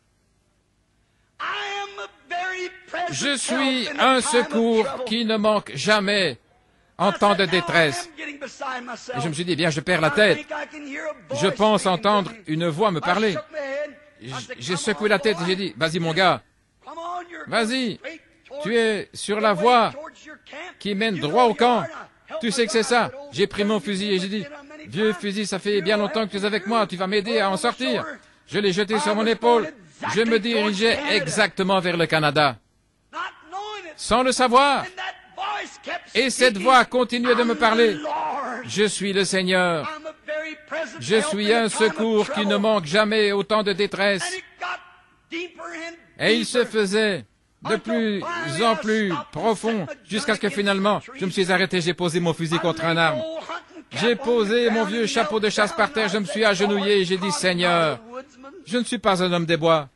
Je suis un secours qui ne manque jamais en temps de détresse. Et je me suis dit, bien, je perds la tête. Je pense entendre une voix me parler. J'ai secoué la tête et j'ai dit, vas-y mon gars, vas-y, tu es sur la voie qui mène droit au camp. Tu sais que c'est ça. J'ai pris mon fusil et j'ai dit, vieux fusil, ça fait bien longtemps que tu es avec moi, tu vas m'aider à en sortir. Je l'ai jeté sur mon épaule. Je me dirigeais exactement vers le Canada, sans le savoir. Et cette voix continuait de me parler. Je suis le Seigneur. Je suis un secours qui ne manque jamais au temps de détresse. Et il se faisait de plus en plus profond, jusqu'à ce que finalement, je me suis arrêté, j'ai posé mon fusil contre un arbre. J'ai posé mon vieux chapeau de chasse par terre, je me suis agenouillé et j'ai dit, Seigneur, je ne suis pas un homme des bois.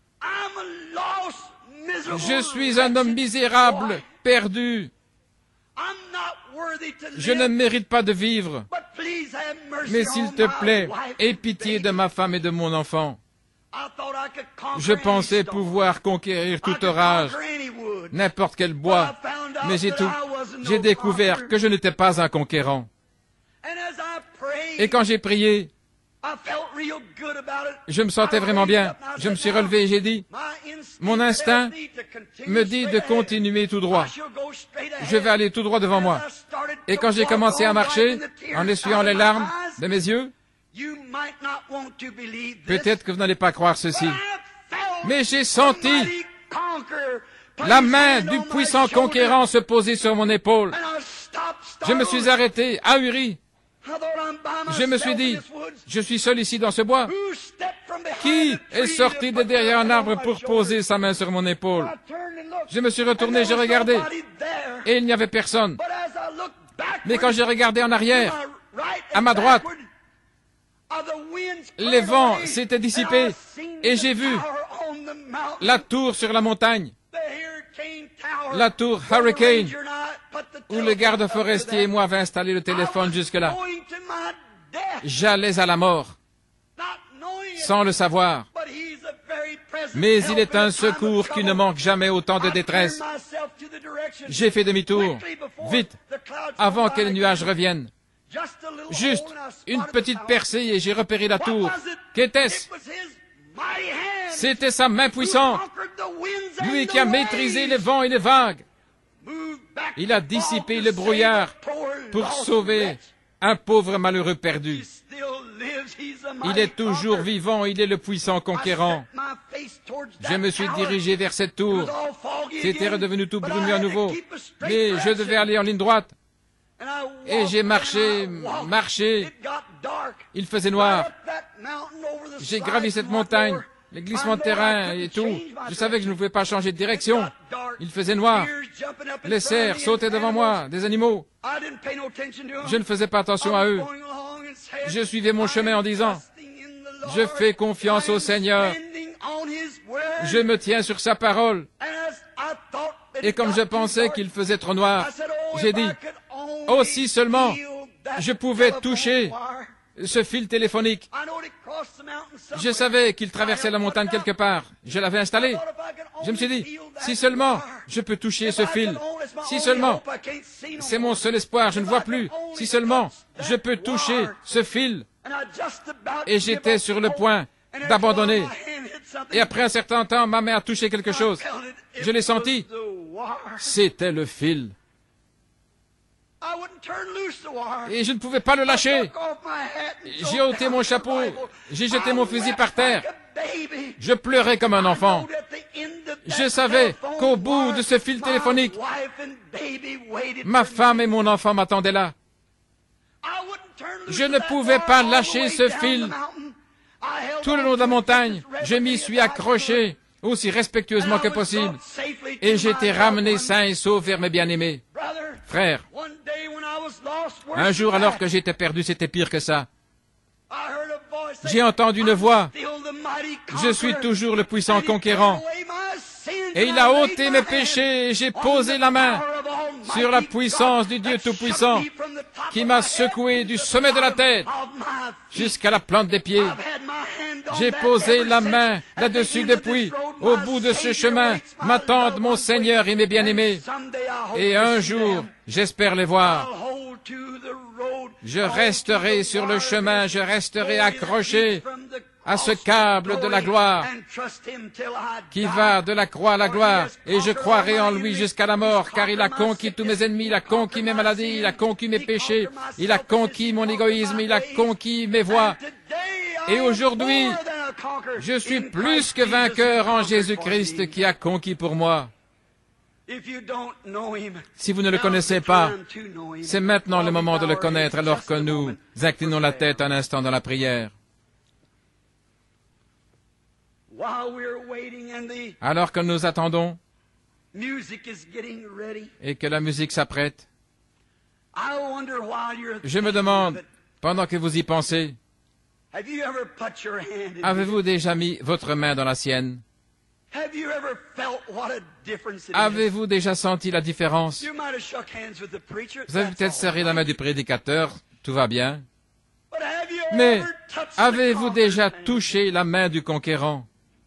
Je suis un homme misérable, perdu. Je ne mérite pas de vivre. Mais s'il te plaît, aie pitié de ma femme et de mon enfant. Je pensais pouvoir conquérir toute orage, n'importe quel bois, mais j'ai tout, j'ai découvert que je n'étais pas un conquérant. Et quand j'ai prié, je me sentais vraiment bien. Je me suis relevé et j'ai dit, mon instinct me dit de continuer tout droit. Je vais aller tout droit devant moi. Et quand j'ai commencé à marcher, en essuyant les larmes de mes yeux, peut-être que vous n'allez pas croire ceci, mais j'ai senti la main du puissant conquérant se poser sur mon épaule. Je me suis arrêté, ahuri. Je me suis dit, je suis seul ici dans ce bois. Qui est sorti de derrière un arbre pour poser sa main sur mon épaule? Je me suis retourné, j'ai regardé, et il n'y avait personne. Mais quand j'ai regardé en arrière, à ma droite, les vents s'étaient dissipés, et j'ai vu la tour sur la montagne, la tour Hurricane, où le garde forestier et moi avait installé le téléphone jusque-là. J'allais à la mort, sans le savoir. Mais il est un secours qui ne manque jamais au temps de détresse. J'ai fait demi-tour, vite, avant que les nuages reviennent. Juste une petite percée et j'ai repéré la tour. Qu'était-ce? C'était sa main puissante, lui qui a maîtrisé les vents et les vagues. Il a dissipé le brouillard pour sauver un pauvre malheureux perdu. Il est toujours vivant, il est le puissant conquérant. Je me suis dirigé vers cette tour. C'était redevenu tout brumeux à nouveau, mais je devais aller en ligne droite. Et j'ai marché, marché. Il faisait noir. J'ai gravi cette montagne, les glissements de terrain et tout. Je savais que je ne pouvais pas changer de direction. Il faisait noir. Les cerfs sautaient devant moi, des animaux. Je ne faisais pas attention à eux. Je suivais mon chemin en disant, je fais confiance au Seigneur. Je me tiens sur sa parole. Et comme je pensais qu'il faisait trop noir, j'ai dit, oh, si seulement je pouvais toucher ce fil téléphonique. Je savais qu'il traversait la montagne quelque part. Je l'avais installé. Je me suis dit, si seulement je peux toucher ce fil, si seulement, c'est mon seul espoir, je ne vois plus, si seulement je peux toucher ce fil. Et j'étais sur le point d'abandonner. Et après un certain temps, ma main a touché quelque chose. Je l'ai senti. C'était le fil. Et je ne pouvais pas le lâcher. J'ai ôté mon chapeau, j'ai jeté mon fusil par terre. Je pleurais comme un enfant. Je savais qu'au bout de ce fil téléphonique, ma femme et mon enfant m'attendaient là. Je ne pouvais pas lâcher ce fil. Tout le long de la montagne, je m'y suis accroché aussi respectueusement que possible. Et j'étais ramené sain et sauf vers mes bien-aimés. Frère, un jour alors que j'étais perdu, c'était pire que ça. J'ai entendu une voix. Je suis toujours le puissant conquérant. Et il a ôté mes péchés et j'ai posé la main sur la puissance du Dieu Tout-Puissant qui m'a secoué du sommet de la tête jusqu'à la plante des pieds. J'ai posé la main là-dessus depuis. Au bout de ce chemin m'attendent mon Seigneur et mes bien-aimés. Et un jour, j'espère les voir. Je resterai sur le chemin, je resterai accroché à ce câble de la gloire qui va de la croix à la gloire, et je croirai en lui jusqu'à la mort, car il a conquis tous mes ennemis, il a conquis mes maladies, il a conquis mes péchés, il a conquis mon égoïsme, il a conquis mes voies. Et aujourd'hui, je suis plus que vainqueur en Jésus-Christ qui a conquis pour moi. Si vous ne le connaissez pas, c'est maintenant le moment de le connaître alors que nous inclinons la tête un instant dans la prière. alors que nous attendons et que la musique s'apprête, je me demande, pendant que vous y pensez, avez-vous déjà mis votre main dans la sienne? Avez-vous déjà senti la différence? Vous avez peut-être serré la main du prédicateur, tout va bien. Mais avez-vous déjà touché la main du conquérant?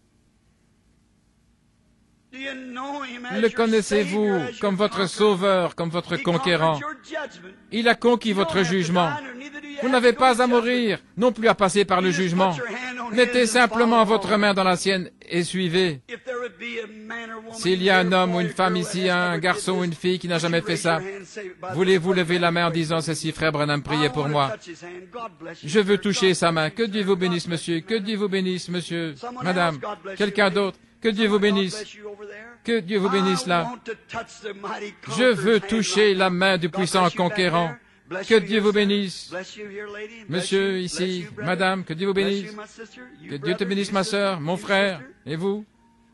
Le connaissez-vous comme votre sauveur, comme votre conquérant? Il a conquis votre jugement. Vous n'avez pas à mourir, non plus à passer par le jugement. Mettez simplement votre main dans la sienne et suivez. S'il y a un homme ou une femme ici, un garçon ou une fille qui n'a jamais fait ça, voulez-vous lever la main en disant ceci, frère Branham, priez pour moi. Je veux toucher sa main. Que Dieu vous bénisse, monsieur. Que Dieu vous bénisse, monsieur, madame. Quelqu'un d'autre. Que Dieu vous bénisse. Que Dieu vous bénisse là. Je veux toucher la main du puissant conquérant. Que Dieu vous bénisse. Monsieur ici, madame, que Dieu vous bénisse. Que Dieu te bénisse, ma sœur, mon frère, et vous.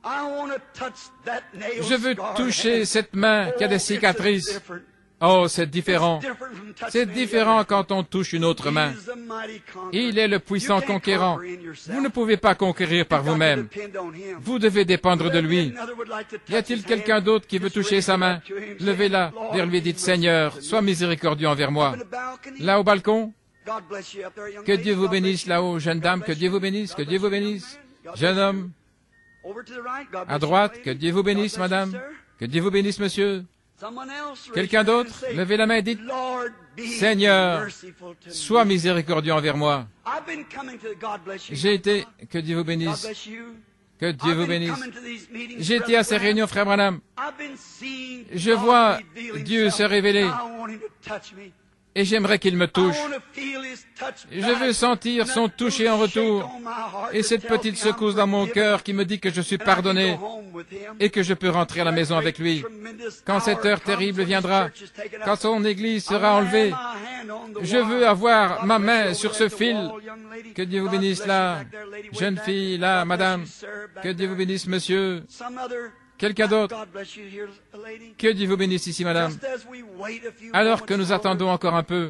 Je veux toucher cette main qui a des cicatrices. Oh, c'est différent. C'est différent quand on touche une autre main. Il est le puissant conquérant. Vous ne pouvez pas conquérir par vous-même. Vous devez dépendre de lui. Y a-t-il quelqu'un d'autre qui veut toucher sa main? Levez-la vers lui et dites, Seigneur, sois miséricordieux envers moi. Là au balcon, que Dieu vous bénisse là-haut, jeune dame, que Dieu vous bénisse, que Dieu vous bénisse. Jeune homme, à droite, que Dieu vous bénisse, madame, que Dieu vous bénisse, monsieur. Quelqu'un d'autre? Levez la main et dites, Seigneur, sois miséricordieux envers moi. J'ai été, que Dieu vous bénisse, que Dieu vous bénisse. J'ai été à ces réunions, frère Branham. Je vois Dieu se révéler et j'aimerais qu'il me touche. Je veux sentir son toucher en retour et cette petite secousse dans mon cœur qui me dit que je suis pardonné et que je peux rentrer à la maison avec lui. Quand cette heure terrible viendra, quand son église sera enlevée, je veux avoir ma main sur ce fil. Que Dieu vous bénisse là, jeune fille, là, madame. Que Dieu vous bénisse, monsieur. Quelqu'un d'autre? Que Dieu vous bénisse ici, madame. Alors que nous attendons encore un peu,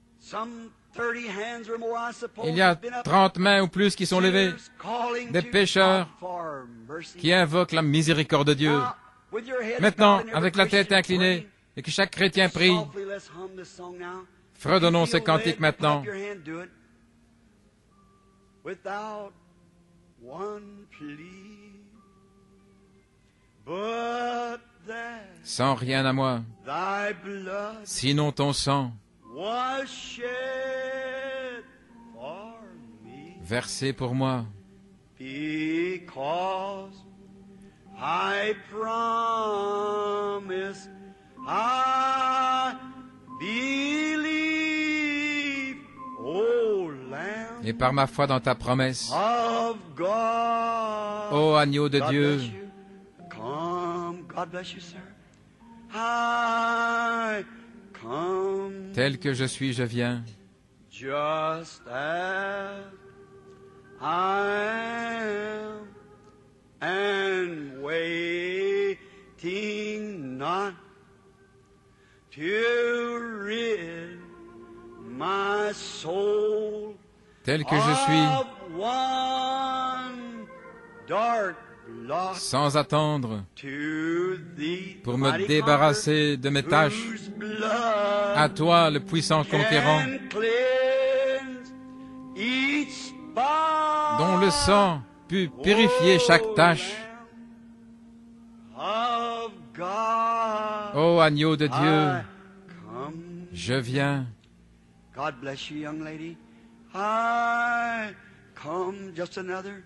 il y a trente mains ou plus qui sont levées, des pécheurs qui invoquent la miséricorde de Dieu. Maintenant, avec la tête inclinée, et que chaque chrétien prie, fredonnons ce cantique maintenant. Sans rien à moi, sinon ton sang, versé pour moi, et par ma foi dans ta promesse, ô agneau de Dieu, tel que je suis, je viens. Just as I am, and waiting not to rid my soul tel que je suis, sans attendre, pour me débarrasser de mes tâches, à toi, le puissant conquérant, dont le sang put purifier chaque tâche. Ô agneau de Dieu, je viens. God bless you, young lady. I come, just another.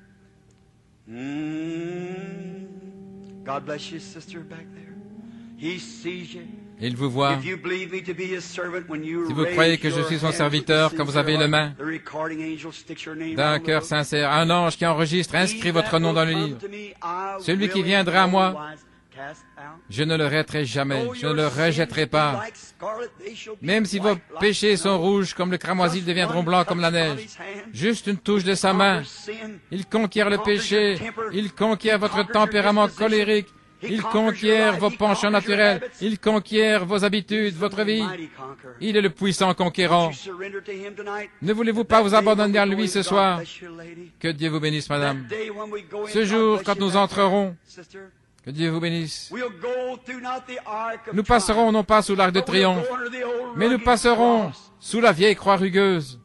Mm. God bless you, sister, back there. He sees you. Il vous voit. Si vous croyez que je suis son serviteur, quand vous avez le main d'un cœur sincère, un ange qui enregistre, inscrit votre nom dans le livre. Celui qui viendra à moi, Je ne le rejetterai jamais, je ne le rejetterai pas. Même si vos péchés sont rouges comme le cramoisi, ils deviendront blancs comme la neige. Juste une touche de sa main. Il conquiert le péché, il conquiert votre tempérament colérique, il conquiert vos penchants naturels, il conquiert vos habitudes, votre vie. Il est le puissant conquérant. Ne voulez-vous pas vous abandonner à lui ce soir? Que Dieu vous bénisse, madame. Ce jour, quand nous entrerons, que Dieu vous bénisse. Nous passerons non pas sous l'arc de triomphe, mais nous passerons sous la vieille croix rugueuse.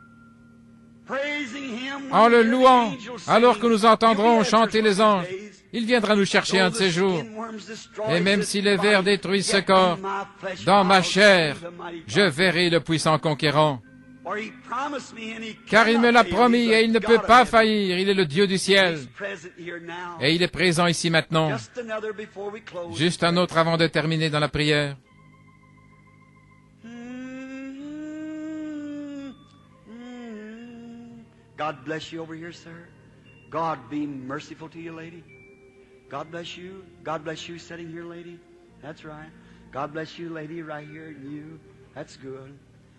En le louant, alors que nous entendrons chanter les anges, il viendra nous chercher un de ces jours. Et même si les vers détruisent ce corps, dans ma chair, je verrai le puissant conquérant. Car il me l'a promis et il ne peut pas faillir. Il est le Dieu du ciel. Et il est présent ici maintenant. Juste un autre avant de terminer dans la prière. God bless you over here, sir. God be merciful to you, lady. God bless you. God bless you sitting here, lady. That's right. God bless you, lady, right here, and you. That's good.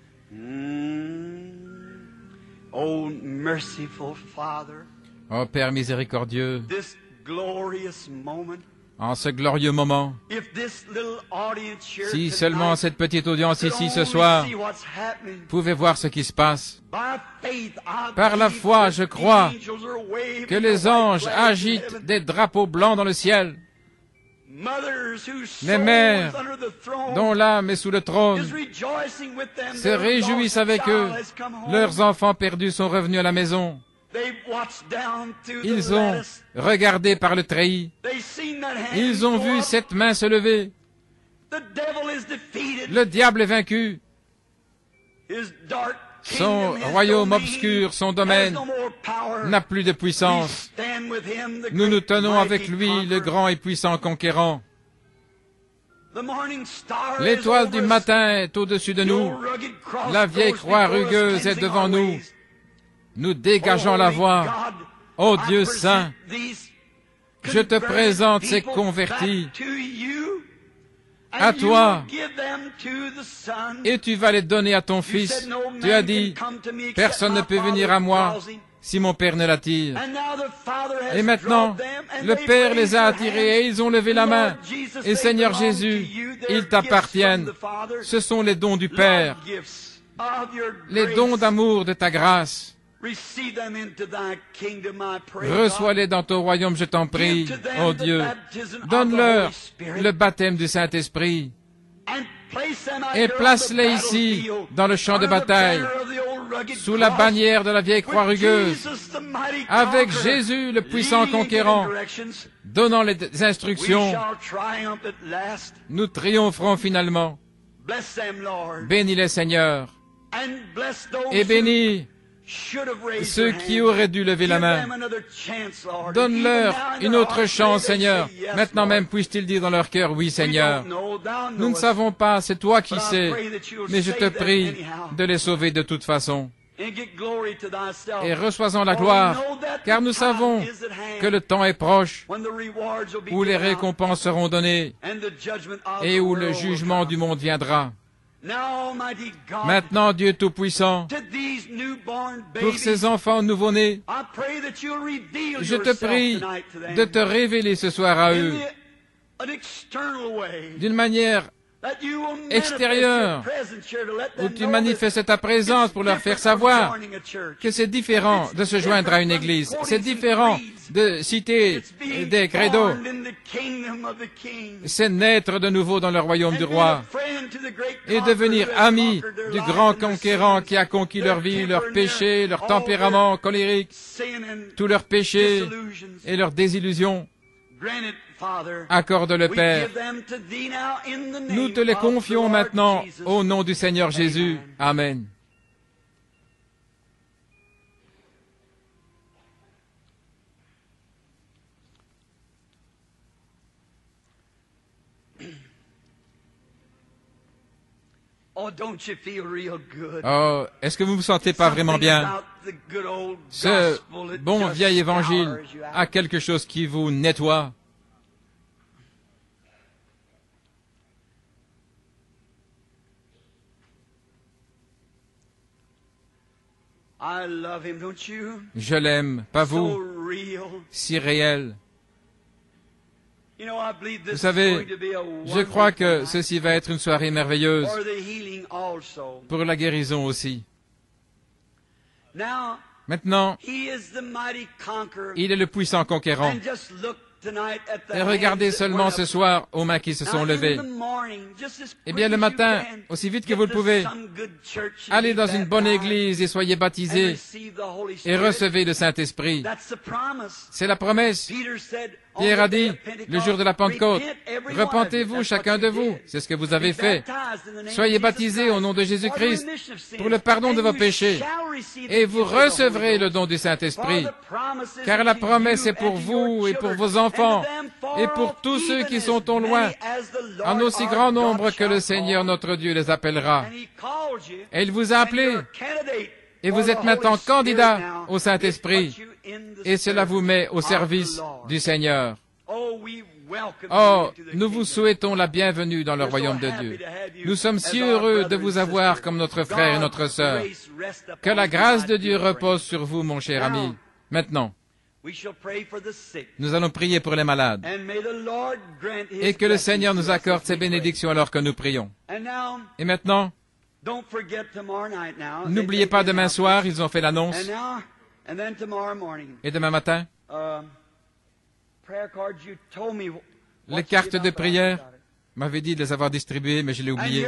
Mm. Oh, merciful Father. Oh, Père miséricordieux, This glorious moment. en ce glorieux moment, If this little audience here si tonight seulement cette petite audience could ici ce only soir see what's happening. pouvait voir ce qui se passe. By faith, I Par la believe foi, that je the crois angels are waving que the les white anges flags in agitent heaven. des drapeaux blancs dans le ciel, Mothers whose les soul mères is under the throne dont l'âme est sous le trône is rejoicing with them. se Their réjouissent lost avec eux. child has come home. Leurs enfants perdus sont revenus à la maison. They've watched down through the Ils ont lattice. regardé par le treillis. They've seen that hand Ils ont go vu up. cette main se lever. The devil is defeated. Le diable est vaincu. His dark Son kingdom, his royaume domain obscur, son has domaine no more power. n'a plus de We puissance. stand with him, the Nous nous great tenons mighty avec lui, le conqueror. grand et puissant conquérant. The morning star L'étoile is du over us. matin est au-dessus de The nous. old rugged cross La vieille goes croix before us, rugueuse est cleansing devant our nous. ways. Nous dégageons la Holy voie. God, Ô I Dieu present saint, these je te converted présente ces people convertis back to you, and à you toi, will give them to the Son. et tu vas les donner à ton You Fils. said, "No man Tu as can dit, come to me except personne ne my peut venir Father à moi draws him." si mon Père ne l'attire. And now the Father has Et maintenant, drawn them, and le they've Père raised les a their attirés et hands. ils ont levé la main. Lord Jesus, Et they Seigneur belong to Jésus, you. They're ils gifts t'appartiennent. from the Father. Ce sont les dons du Lord, Père, gifts of your les grace. dons d'amour de ta grâce. Receive them into thy kingdom, I pray, Reçois-les dans ton royaume, je t'en God. prie, Give to them ô the Dieu. baptism of the Donne-leur Holy Spirit, le baptême du Saint-Esprit and place them out et here on the place-les ici, battlefield, dans le champ de under the bataille, banner of the old rugged sous la cross, bannière de la vieille croix with rugueuse, Jesus, the mighty avec conqueror, Jésus, le puissant leading and conquérant, giving directions. donnant les We instructions. shall triumph at last. Nous triompherons finalement. Bless them, Lord, Bénis-les, Seigneur, and bless those et bénis who should have raised ceux their qui hand. auraient dû lever la Give main. them another chance, Lord. Donne-leur Even now in une their autre hearts, chance, may they Seigneur. say, yes, Maintenant Lord. même, puissent-ils dire dans leur cœur, oui, We Seigneur. don't know, thou Nous ne knowest. savons pas, c'est toi qui But I sais, pray that you'll mais je te save them prie anyhow. de les sauver de toute façon. And get glory to thyself. Et reçois-en la For we gloire, know that car the nous time savons is at hand que le temps est proche, when the rewards will be où les given out, récompenses seront données and the judgment of et the où le world will jugement come. du monde viendra. Now, Almighty God, Maintenant, Dieu Tout-Puissant, to these newborn pour babies, ces enfants nouveau-nés, I pray that you'll reveal je te yourself prie tonight to them de te révéler ce soir à in eux the- an external way, d'une manière that you will manifest extérieure, your presence here to let où them tu know manifestes that ta présence it's pour leur faire different from savoir joining a church. que c'est différent de se joindre à une église. C'est différent de citer It's being des credos. formed in the kingdom of the King. C'est naître de nouveau dans le royaume du And being roi a friend to the great et conqueror devenir who has ami conquered their du lives grand and their conquérant sins, qui a conquis their leur vie, temper leurs and péchés, their- leur all tempérament colérique, their sin and tous leurs péchés disillusions. et leurs désillusions. Grant it, Father. Accorde-le, We Père. give them to thee now in the name Nous te les of the confions Lord maintenant Jesus. au nom du Seigneur Jésus. Amen. Oh, don't you feel real good? Oh, est-ce que vous ne vous sentez pas vraiment Something bien? about the good old Ce gospel that bon just vieil évangile scours you out. a quelque chose qui vous nettoie. Je l'aime, pas vous, si réel. Vous savez, je crois que ceci va être une soirée merveilleuse pour la guérison aussi. Maintenant, il est le puissant conquérant. Et regardez seulement ce soir aux mains qui se sont levées. Eh bien, le matin, aussi vite que vous le pouvez, allez dans une bonne église et soyez baptisés et recevez le Saint-Esprit. C'est la promesse. Pierre a dit, le jour de la Pentecôte, « Repentez-vous, chacun de vous. » C'est ce que vous avez fait. Soyez baptisés au nom de Jésus-Christ pour le pardon de vos péchés et vous recevrez le don du Saint-Esprit. Car la promesse est pour vous et pour vos enfants et pour tous ceux qui sont au loin, en aussi grand nombre que le Seigneur notre Dieu les appellera. Et il vous a appelé. Et vous êtes maintenant candidat au Saint-Esprit. Et cela vous met au service du Seigneur. Oh, nous vous souhaitons la bienvenue dans le royaume de Dieu. Nous sommes si heureux de vous avoir comme notre frère et notre sœur. Que la grâce de Dieu repose sur vous, mon cher ami. Maintenant, nous allons prier pour les malades. Et que le Seigneur nous accorde ses bénédictions alors que nous prions. Et maintenant, n'oubliez pas demain soir, ils ont fait l'annonce. Et demain matin, les cartes de prière, m'avait dit de les avoir distribuées, mais je l'ai oublié.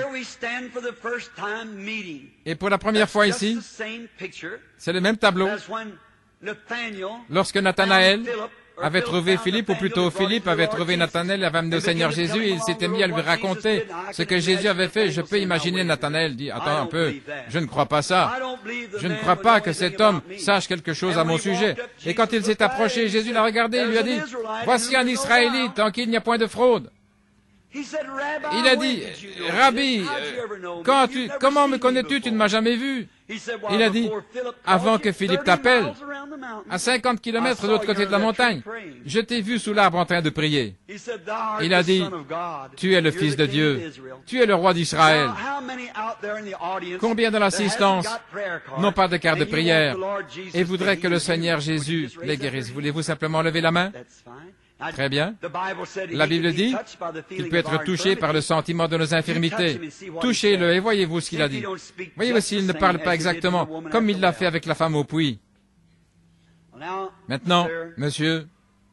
Et pour la première fois ici, c'est le même tableau. Lorsque Nathanaël avait trouvé Philippe, ou plutôt Philippe avait trouvé Nathanaël, avait amené au Seigneur Jésus, et il s'était mis à lui raconter ce que Jésus avait fait. Je peux imaginer Nathanaël dit, attends un peu, je ne crois pas ça. Je ne crois pas que cet homme sache quelque chose à mon sujet. Et quand il s'est approché, Jésus l'a regardé et lui a dit, voici un Israélite en qui il n'y a point de fraude. Il a dit, Rabbi, quand tu, comment me connais-tu? Tu ne m'as jamais vu. Il a dit, avant que Philippe t'appelle, à cinquante kilomètres de l'autre côté de la montagne, je t'ai vu sous l'arbre en train de prier. Il a dit, tu es le Fils de Dieu, tu es le roi d'Israël. Combien de l'assistance n'ont pas de carte de prière et voudraient que le Seigneur Jésus les guérisse? Voulez-vous simplement lever la main? Très bien. La Bible dit qu'il peut être touché par le sentiment de nos infirmités. Touchez-le et voyez-vous ce qu'il a dit. Voyez-vous s'il ne parle pas exactement comme il l'a fait avec la femme au puits. Maintenant, monsieur,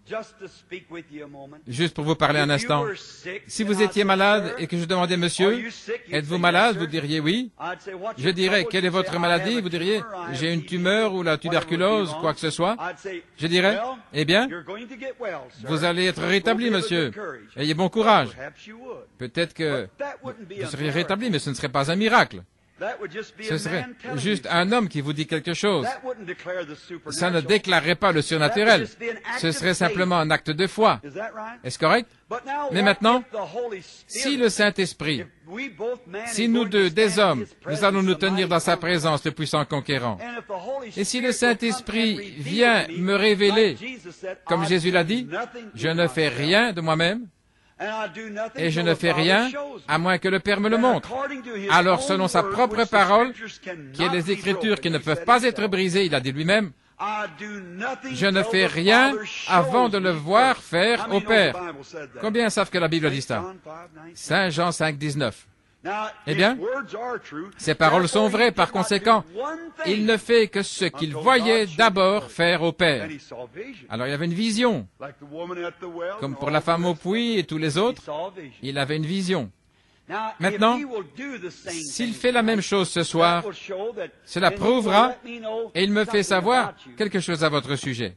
juste pour vous parler un instant, si vous étiez malade et que je demandais, monsieur, êtes-vous malade? Vous diriez oui. Je dirais, quelle est votre maladie? Vous diriez, j'ai une tumeur ou la tuberculose, quoi que ce soit. Je dirais, eh bien, vous allez être rétabli, monsieur. Ayez bon courage. Peut-être que vous seriez rétabli, mais ce ne serait pas un miracle. Ce serait juste un homme qui vous dit quelque chose. Ça ne déclarerait pas le surnaturel. Ce serait simplement un acte de foi. Est-ce correct? Mais maintenant, si le Saint-Esprit, si nous deux, des hommes, nous allons nous tenir dans sa présence, le puissant conquérant, et si le Saint-Esprit vient me révéler, comme Jésus l'a dit, je ne fais rien de moi-même, et je ne fais rien à moins que le Père me le montre. Alors, selon sa propre parole, qui est les Écritures qui ne peuvent pas être brisées, il a dit lui-même, je ne fais rien avant de le voir faire au Père. Combien savent que la Bible dit ça? Saint Jean cinq, dix-neuf. Eh bien, ces paroles sont vraies, par conséquent, il ne fait que ce qu'il voyait d'abord faire au Père. Alors il y avait une vision, comme pour la femme au puits et tous les autres, il avait une vision. Maintenant, s'il fait la même chose ce soir, cela prouvera, et il me fait savoir quelque chose à votre sujet.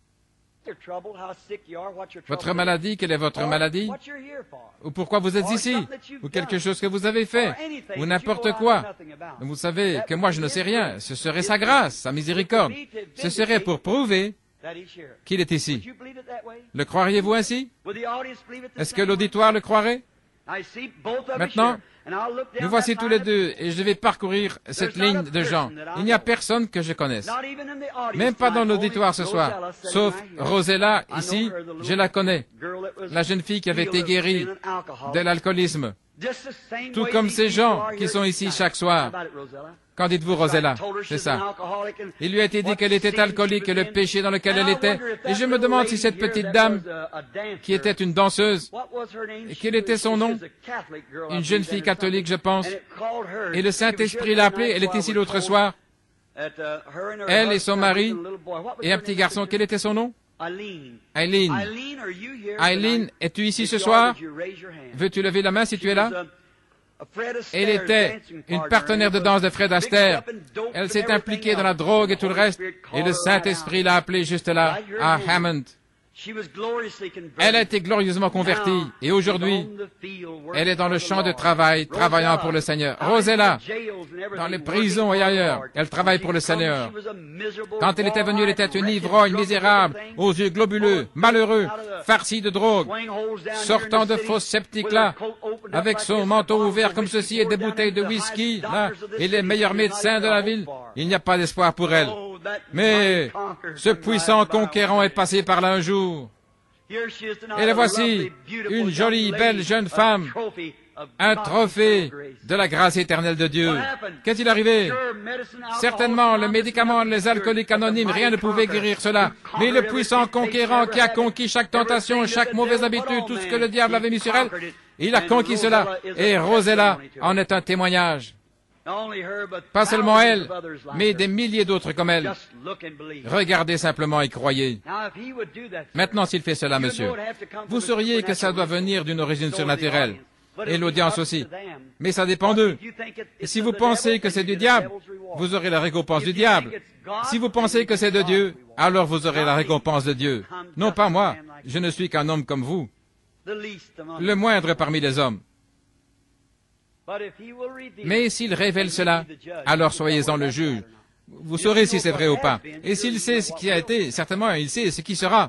Votre maladie, quelle est votre maladie? Ou pourquoi vous êtes ici? Ou quelque chose que vous avez fait? Ou n'importe quoi? Vous savez que moi je ne sais rien. Ce serait sa grâce, sa miséricorde. Ce serait pour prouver qu'il est ici. Le croiriez-vous ainsi? Est-ce que l'auditoire le croirait? Maintenant, nous voici tous les deux et je vais parcourir cette ligne de gens. Il n'y a personne que je connaisse. Même pas dans l'auditoire ce soir. Sauf Rosella, ici, je la connais. La jeune fille qui avait été guérie de l'alcoolisme. Tout comme ces gens qui sont ici chaque soir. Qu'en dites-vous, Rosella? C'est ça. Il lui a été dit qu'elle était alcoolique et le péché dans lequel elle était. Et je me demande si cette petite dame, qui était une danseuse, et quel était son nom? Une jeune fille catholique, je pense. Et le Saint-Esprit l'a appelée. Elle était ici l'autre soir. Elle et son mari et un petit garçon. Quel était son nom? Eileen. Eileen, es-tu ici ce soir? Veux-tu lever la main si tu es là? Elle était une partenaire de danse de Fred Astaire. Elle s'est impliquée dans la drogue et tout le reste, et le Saint-Esprit l'a appelée juste là, à Hammond. Elle a été glorieusement convertie, et aujourd'hui, elle est dans le champ de travail, travaillant pour le Seigneur. Rosella, dans les prisons et ailleurs, elle travaille pour le Seigneur. Quand elle était venue, elle était une ivrogne misérable, aux yeux globuleux, malheureux, farci de drogue, sortant de fausses sceptiques là, avec son manteau ouvert comme ceci et des bouteilles de whisky là, et les meilleurs médecins de la ville. Il n'y a pas d'espoir pour elle. Mais ce puissant conquérant est passé par là un jour. Et la voici, une jolie, belle jeune femme, un trophée de la grâce éternelle de Dieu. Qu'est-il arrivé? Certainement, le médicament, les alcooliques anonymes, rien ne pouvait guérir cela. Mais le puissant conquérant qui a conquis chaque tentation, chaque mauvaise habitude, tout ce que le diable avait mis sur elle, il a conquis cela. Et Rosella en est un témoignage. Pas seulement elle, mais des milliers d'autres comme elle. Regardez simplement et croyez. Maintenant, s'il fait cela, monsieur, vous sauriez que ça doit venir d'une origine surnaturelle. Et l'audience aussi. Mais ça dépend d'eux. Et si vous pensez que c'est du diable, vous aurez la récompense du diable. Si vous pensez que c'est de Dieu, alors vous aurez la récompense de Dieu. Non pas moi, je ne suis qu'un homme comme vous. Le moindre parmi les hommes. Mais s'il révèle cela, alors soyez-en le juge. Vous saurez si c'est vrai ou pas. Et s'il sait ce qui a été, certainement il sait ce qui sera.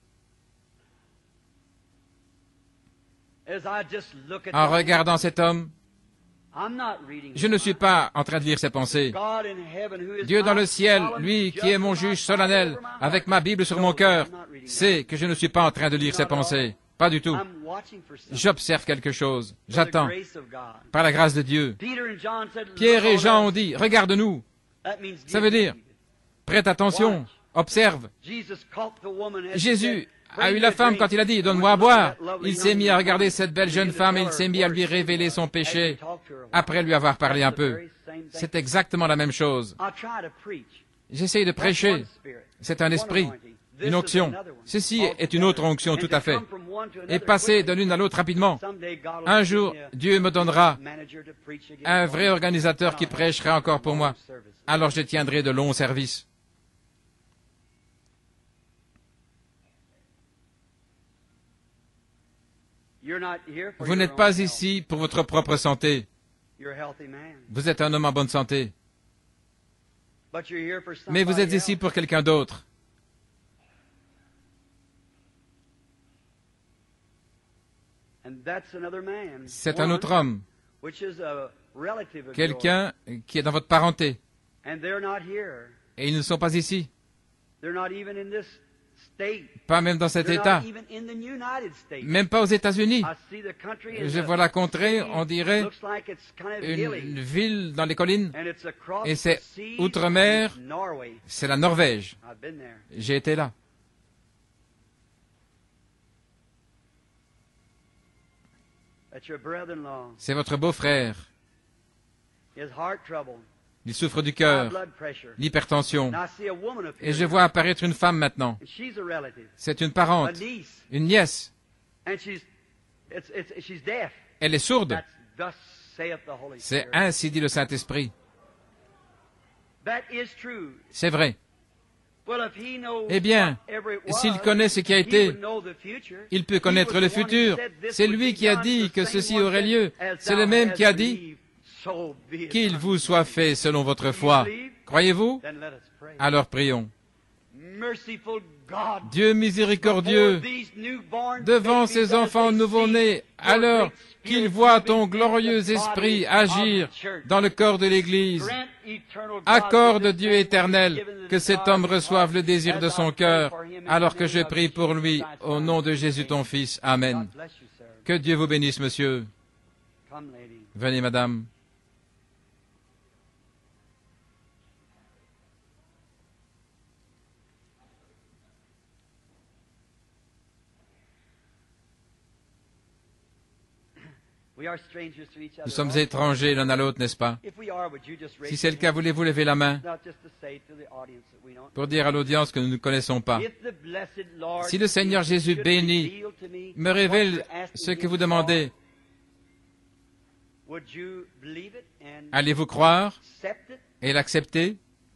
En regardant cet homme, je ne suis pas en train de lire ses pensées. Dieu dans le ciel, lui qui est mon juge solennel, avec ma Bible sur mon cœur, sait que je ne suis pas en train de lire ses pensées. Pas du tout. J'observe quelque chose. J'attends. Par la grâce de Dieu. Pierre et Jean ont dit, regarde-nous. Ça veut dire, prête attention, observe. Jésus a eu la femme quand il a dit, donne-moi à boire. Il s'est mis à regarder cette belle jeune femme et il s'est mis à lui révéler son péché après lui avoir parlé un peu. C'est exactement la même chose. J'essaye de prêcher. C'est un esprit. Une onction. Ceci est une autre onction tout à fait. Et passer de l'une à l'autre rapidement. Un jour, Dieu me donnera un vrai organisateur qui prêchera encore pour moi. Alors je tiendrai de longs services. Vous n'êtes pas ici pour votre propre santé. Vous êtes un homme en bonne santé. Mais vous êtes ici pour quelqu'un d'autre. C'est un autre homme, quelqu'un qui est dans votre parenté. Et ils ne sont pas ici, pas même dans cet État, même pas aux États-Unis. Je vois la contrée, on dirait une ville dans les collines, et c'est outre-mer, c'est la Norvège. J'ai été là. C'est votre beau-frère. Il souffre du cœur, l'hypertension. Et je vois apparaître une femme maintenant. C'est une parente, une nièce. Elle est sourde. C'est ainsi dit le Saint-Esprit. C'est vrai. Eh bien, s'il connaît ce qui a été, il peut connaître le futur. C'est lui qui a dit que ceci aurait lieu. C'est le même qui a dit qu'il vous soit fait selon votre foi. Croyez-vous? Alors prions. Dieu miséricordieux, devant ces enfants nouveau-nés, alors qu'ils voient ton glorieux esprit agir dans le corps de l'Église, accorde, Dieu éternel, que cet homme reçoive le désir de son cœur, alors que je prie pour lui, au nom de Jésus ton Fils. Amen. Que Dieu vous bénisse, monsieur. Come, lady. Venez, madame. We are strangers to each other. Nous sommes étrangers l'un à l'autre, n'est-ce pas? If we are, would you just raise Si c'est le your cas, hand? voulez-vous lever la main Not just to say to the audience that we don't pour dire à l'audience que nous ne connaissons pas? If the blessed Lord Si le Seigneur Jésus should béni reveal to me me what révèle you're asking ce que him vous for, demandez, would you believe it and allez-vous croire accept it et l'accepter?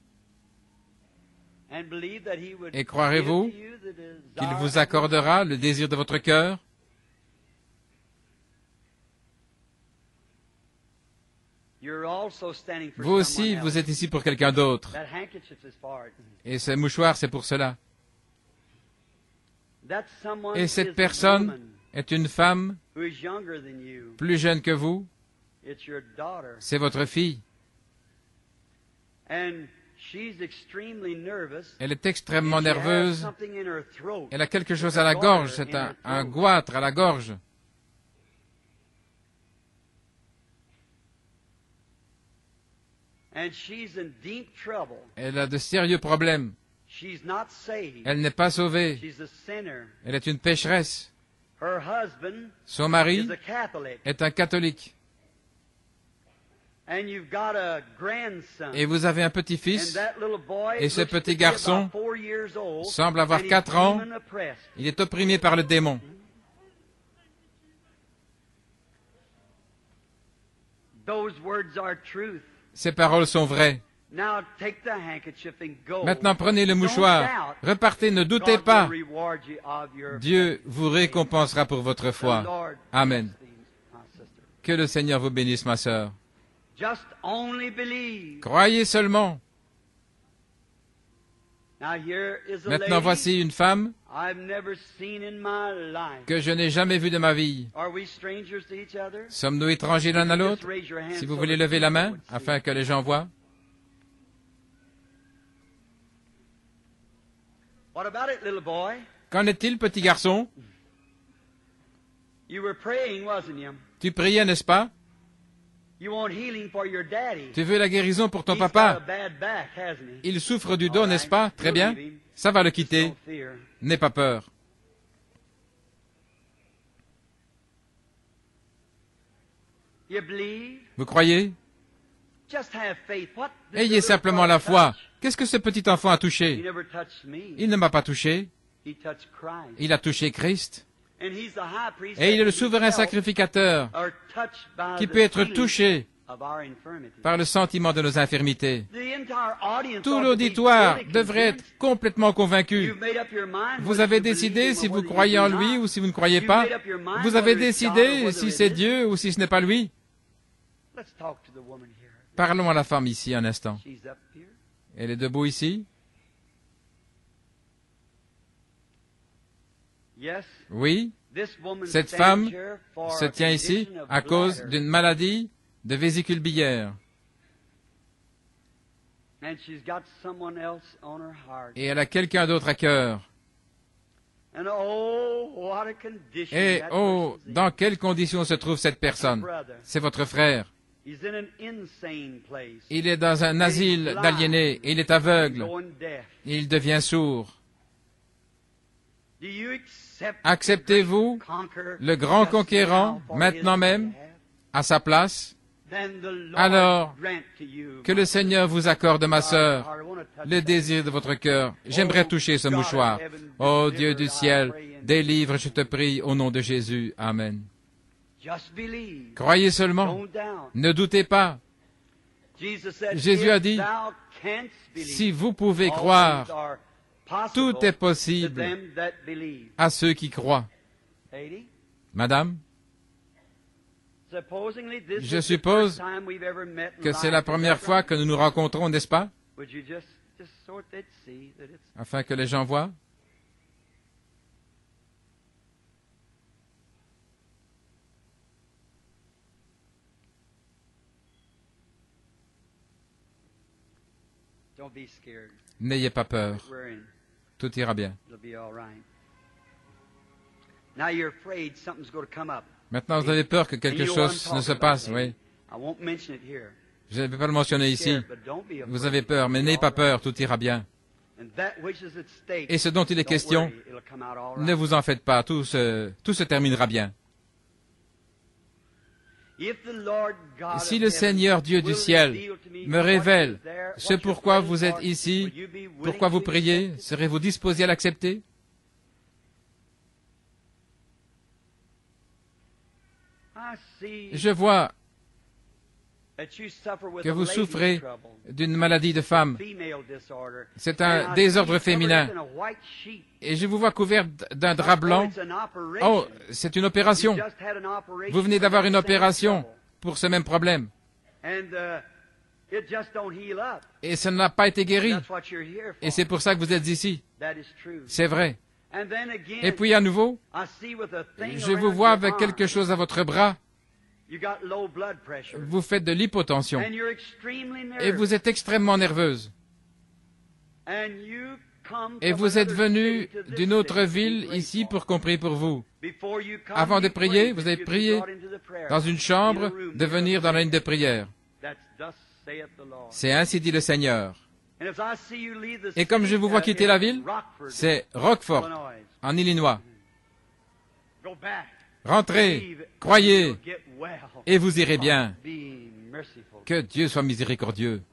and believe that he would Et croirez-vous give to you the desire Qu'il of vous your accordera le désir de votre cœur? You're also standing for Vous aussi, someone else. vous êtes ici pour quelqu'un d'autre. That handkerchief is for it. Et ce mouchoir, c'est pour cela. That someone Et is cette a personne woman est une femme who is younger than you. plus jeune que vous. It's your daughter. C'est votre fille. And she's extremely nervous. Elle est extrêmement and she has nerveuse. something in her throat. Elle a quelque chose It's a à la goiter gorge. C'est in un, her un throat. goitre à la gorge. And she's in deep trouble. Elle a de sérieux problèmes. She's not saved. Elle n'est pas sauvée. She's a sinner. Elle est une pécheresse. Her husband Son mari is a Catholic. est un catholique. And you've got a grandson. Et vous avez un And petit-fils. that little boy Et ce looks to petit be garçon about four years old, semble avoir and he's quatre ans. demon oppressed. Il est opprimé par le démon. Those words are truth. Ces paroles sont vraies. Now take the handkerchief and go. Maintenant, prenez le Don't mouchoir. doubt. Repartez, ne doutez God pas. will reward you of your Dieu vous récompensera pour votre faith. The foi. Lord Amen. bless thee, my sister. Que le Seigneur vous bénisse, ma sœur. Just only believe. Croyez seulement. Now here is a Maintenant, lady voici une femme I've never seen in my life. que je n'ai jamais vue de ma vie. Are we strangers to each other? Sommes-nous étrangers l'un à l'autre? Just raise your hand Si vous so voulez that lever la people main, would see. afin que les gens voient. What about it, little boy? Qu'en est-il, petit garçon? You were praying, wasn't you? Tu priais, n'est-ce pas? You want healing for your daddy. Tu veux la guérison pour ton He's got a papa? bad back, hasn't he? Il souffre du dos, n'est-ce pas? Très bien. Ça va le quitter. Don't fear. N'aie pas peur. You believe? Vous croyez? Just have faith. What did the Ayez little simplement boy la foi. touch? Qu'est-ce que ce petit enfant a He touché? never touched me. Il ne m'a pas touché. He touched Christ. Il a touché Christ. And he's the high priest Et il est le that souverain himself sacrificateur are touched by qui the peut être feeling touché of our infirmity. par le sentiment de nos infirmités. The entire audience Tout ought to be l'auditoire fully devrait convinced. être complètement convaincu. You've made up your mind Vous whether avez you believe décidé him si or vous whether you croyez en do lui not. ou si vous ne croyez You've pas. made up your mind Vous avez whether it's God or décidé whether si it c'est isn't. Dieu ou si ce n'est pas lui. Let's talk to the woman here. Parlons à la femme ici un instant. She's up here. Elle est debout ici? Yes. Oui. This woman Cette stands femme here for se a tient ici condition of à cause bladder, d'une maladie de vésicule biliaire. and she's got someone else on her heart. Et elle a quelqu'un d'autre à cœur. And oh, what a condition Et that oh, person's in. dans quelles conditions se trouve cette personne? Brother, C'est votre frère. he's in an insane place. Il est dans un asile d'aliénés. Il est aveugle. Going deaf. Il devient sourd. Do you accept Acceptez-vous the great conqueror le grand just conquérant now for maintenant his même behalf? à sa place? Then the Lord Alors, grant to you, Que le Seigneur vous accorde, ma sœur, I wanna touch le that. désir de votre cœur. J'aimerais toucher ce mouchoir. Ô Dieu du ciel, délivre, je te prie, au nom de Jésus. Amen. Just believe. Croyez seulement. Don't doubt. Ne doutez pas. Jesus said, Jésus "If a dit, thou canst believe, Si vous pouvez all croire, things are possible tout est to possible them that believe." à ceux qui croient. Lady, Madame, supposingly this Je is the suppose first time we've ever met in que c'est life. la Is that première fois right? que nous nous rencontrons, n'est-ce pas? Would you just, just sort that see that it's Afin que les gens voient. don't be scared. N'ayez pas peur. We're in. Tout ira bien. It'll be all right. Now you're afraid something's going to come up. Maintenant, vous avez peur que quelque chose ne se passe, oui. Je ne vais pas le mentionner ici. Vous avez peur, mais n'ayez pas peur, tout ira bien. Et ce dont il est question, ne vous en faites pas, tout se, tout se terminera bien. Si le Seigneur Dieu du ciel me révèle ce pourquoi vous êtes ici, pourquoi vous priez, serez-vous disposé à l'accepter? Je vois que vous souffrez d'une maladie de femme. C'est un désordre féminin. Et je vous vois couvert d'un drap blanc. Oh, c'est une opération. Vous venez d'avoir une opération pour ce même problème. Et ça n'a pas été guéri. Et c'est pour ça que vous êtes ici. C'est vrai. Et puis à nouveau, je vous vois avec quelque chose à votre bras. Vous faites de l'hypotension. Et vous êtes extrêmement nerveuse. Et vous êtes venu d'une autre ville ici pour qu'on prie pour vous. Avant de prier, vous avez prié dans une chambre de venir dans la ligne de prière. C'est ainsi dit le Seigneur. Et comme je vous vois quitter la ville, c'est Rockford, en Illinois. Rentrez, croyez, et vous irez bien. Que Dieu soit miséricordieux.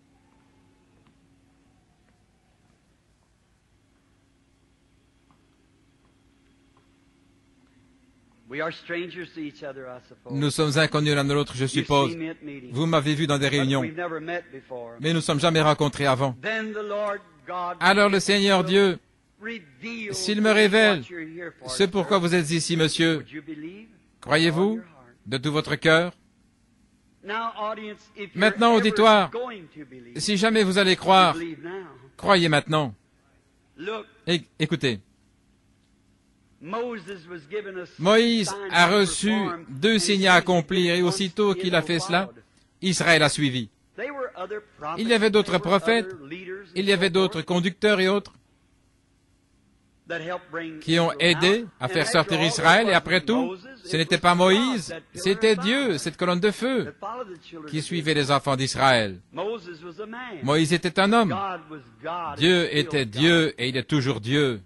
Nous sommes inconnus l'un de l'autre, je suppose. Vous m'avez vu dans des réunions, mais nous ne sommes jamais rencontrés avant. Alors le Seigneur Dieu, s'il me révèle ce pourquoi vous êtes ici, monsieur, croyez-vous de tout votre cœur? Maintenant, auditoire, si jamais vous allez croire, croyez maintenant. Et, écoutez, Moïse a reçu deux signes à accomplir et aussitôt qu'il a fait cela, Israël a suivi. Il y avait d'autres prophètes, il y avait d'autres conducteurs et autres qui ont aidé à faire sortir Israël, et après tout, ce n'était pas Moïse, c'était Dieu, cette colonne de feu, qui suivait les enfants d'Israël. Moïse était un homme. Dieu était Dieu et il est toujours Dieu.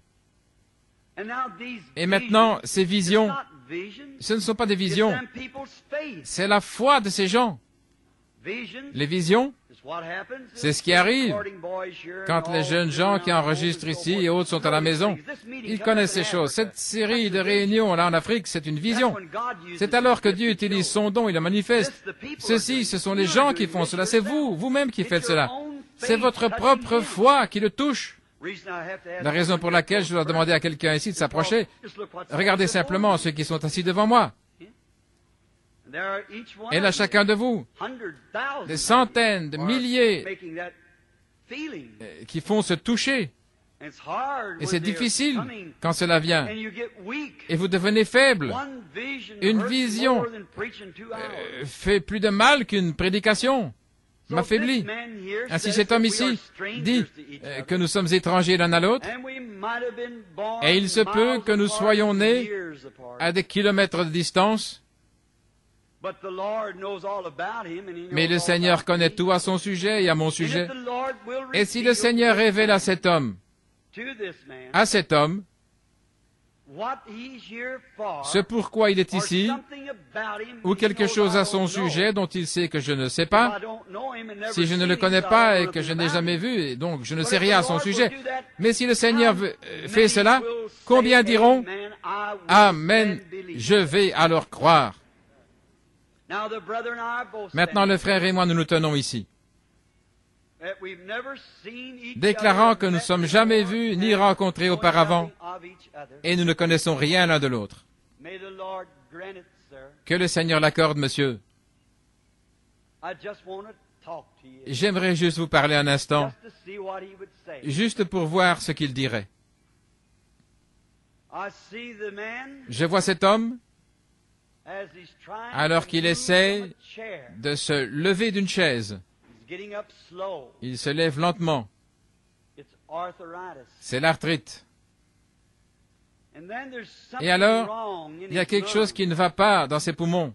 Et maintenant, ces visions, ce ne sont pas des visions, c'est la foi de ces gens. Les visions, c'est ce qui arrive quand les jeunes gens qui enregistrent ici et autres sont à la maison. Ils connaissent ces choses. Cette série de réunions là en Afrique, c'est une vision. C'est alors que Dieu utilise son don, il le manifeste. Ceci, ce sont les gens qui font cela. C'est vous, vous-même qui faites cela. C'est votre propre foi qui le touche. La raison pour laquelle je dois demander à quelqu'un ici de s'approcher, regardez simplement ceux qui sont assis devant moi. Et là, chacun de vous, des centaines, de milliers qui font se toucher. Et c'est difficile quand cela vient. Et vous devenez faible. Une vision euh, fait plus de mal qu'une prédication. M'affaiblit. Ainsi cet homme ici dit euh, que nous sommes étrangers l'un à l'autre, et il se peut que nous soyons nés à des kilomètres de distance, mais le Seigneur connaît tout à son sujet et à mon sujet. Et si le Seigneur révèle à cet homme, à cet homme, ce pourquoi il est ici, ou quelque chose à son sujet dont il sait que je ne sais pas, si je ne le connais pas et que je n'ai jamais vu, et donc je ne sais rien à son sujet, mais si le Seigneur fait cela, combien diront « Amen, je vais alors croire ». Maintenant, le frère et moi, nous nous tenons ici, déclarant que nous ne sommes jamais vus ni rencontrés auparavant, et nous ne connaissons rien l'un de l'autre. Que le Seigneur l'accorde, monsieur. J'aimerais juste vous parler un instant, juste pour voir ce qu'il dirait. Je vois cet homme, alors qu'il essaie de se lever d'une chaise. Il se lève lentement. C'est l'arthrite. Et alors, il y a quelque chose qui ne va pas dans ses poumons.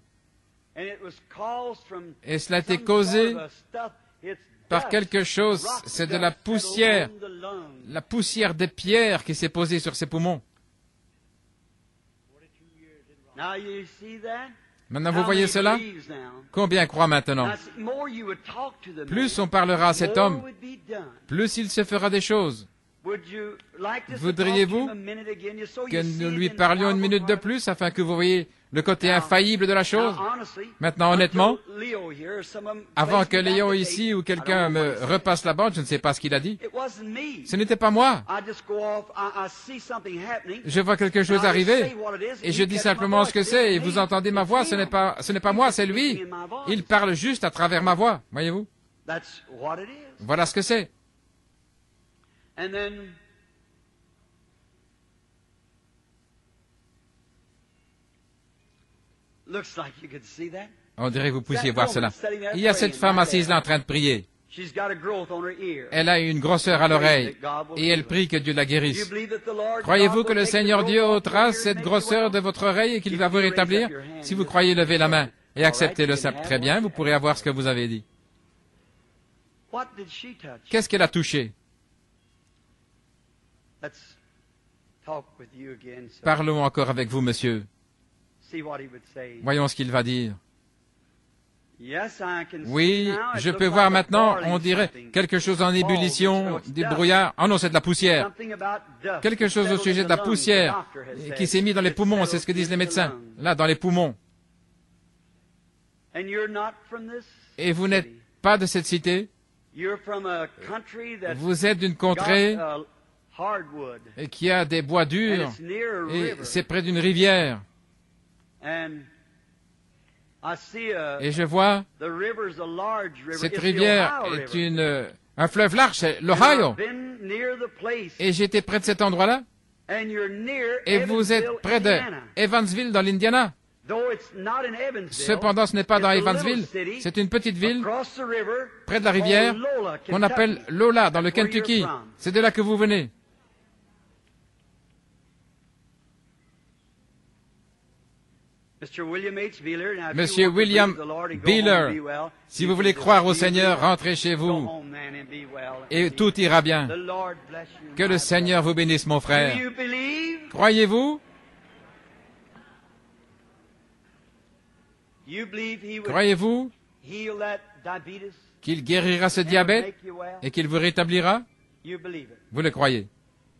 Et cela a été causé par quelque chose, c'est de la poussière, la poussière des pierres qui s'est posée sur ses poumons. Maintenant, vous voyez cela? Combien croient maintenant? Plus on parlera à cet homme, plus il se fera des choses. Voudriez-vous que nous lui parlions une minute de plus afin que vous voyez le côté infaillible de la chose? Maintenant, honnêtement, avant que Léon ici ou quelqu'un me repasse la bande, je ne sais pas ce qu'il a dit. Ce n'était pas moi. Je vois quelque chose arriver et je dis simplement ce que c'est et vous entendez ma voix, ce n'est pas, ce n'est pas moi, c'est lui. Il parle juste à travers ma voix, voyez-vous? Voilà ce que c'est. And then looks like you could see that. On dirait que vous puissiez voir cela. Il y a cette femme assise là en train de prier. Elle a une grosseur à l'oreille et elle prie que Dieu la guérisse. Croyez-vous que le Seigneur Dieu ôtera cette grosseur de votre oreille et qu'il va vous rétablir? Si vous croyez, levez la main et acceptez le simple. Très bien, vous pourrez avoir ce que vous avez dit. Qu'est-ce qu'elle a touché? Parlons encore avec vous, monsieur. Voyons ce qu'il va dire. Oui, je peux voir maintenant, on dirait quelque chose en ébullition, du brouillard. Ah non, c'est de la poussière. Quelque chose au sujet de la poussière qui s'est mis dans les poumons, c'est ce que disent les médecins. Là, dans les poumons. Et vous n'êtes pas de cette cité. Vous êtes d'une contrée et qui a des bois durs, et c'est près d'une rivière. Et je vois, cette rivière est une, un fleuve large, c'est l'Ohio. Et j'étais près de cet endroit-là. Et vous êtes près de Evansville, dans l'Indiana. Cependant, ce n'est pas dans Evansville, c'est une petite ville près de la rivière qu'on appelle Lola, dans le Kentucky. C'est de là que vous venez. Monsieur William Beeler, si vous voulez croire au Seigneur, rentrez chez vous et tout ira bien. Que le Seigneur vous bénisse, mon frère. Croyez-vous? Croyez-vous qu'il guérira ce diabète et qu'il vous rétablira? Vous le croyez?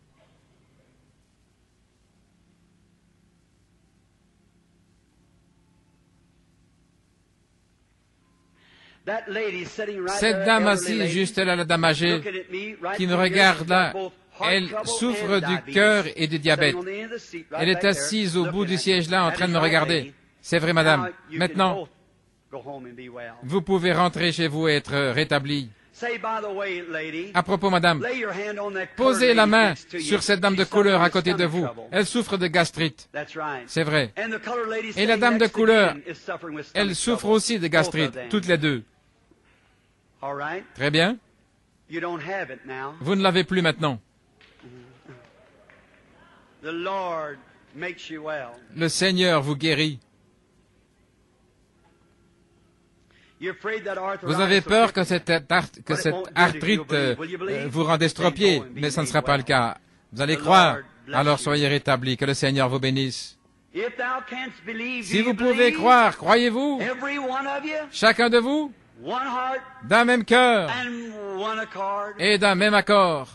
Cette dame assise juste là, la dame âgée, qui me regarde là, elle souffre du cœur et du diabète. Elle est assise au bout du siège là en train de me regarder. C'est vrai, madame. Maintenant, vous pouvez rentrer chez vous et être rétablie. À propos, madame, posez la main sur cette dame de couleur à côté de vous. Elle souffre de gastrite. C'est vrai. Et la dame de couleur, elle souffre aussi de gastrite, toutes les deux. Très bien. Vous ne l'avez plus maintenant. Le Seigneur vous guérit. Vous avez peur que cette, art- que cette arthrite euh, vous rende estropié, mais ce ne sera pas le cas. Vous allez croire, alors soyez rétablis, que le Seigneur vous bénisse. Si vous pouvez croire, croyez-vous, chacun de vous, d'un même cœur et d'un même accord.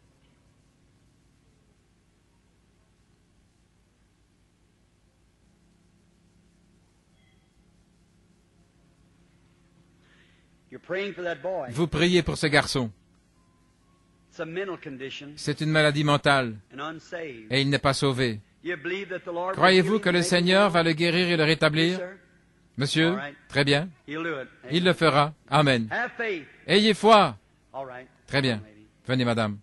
Vous priez pour ce garçon. C'est une maladie mentale et il n'est pas sauvé. Croyez-vous que le Seigneur va le guérir et le rétablir? Monsieur, très bien. Il le fera. Amen. Ayez foi. Très bien. Venez, madame.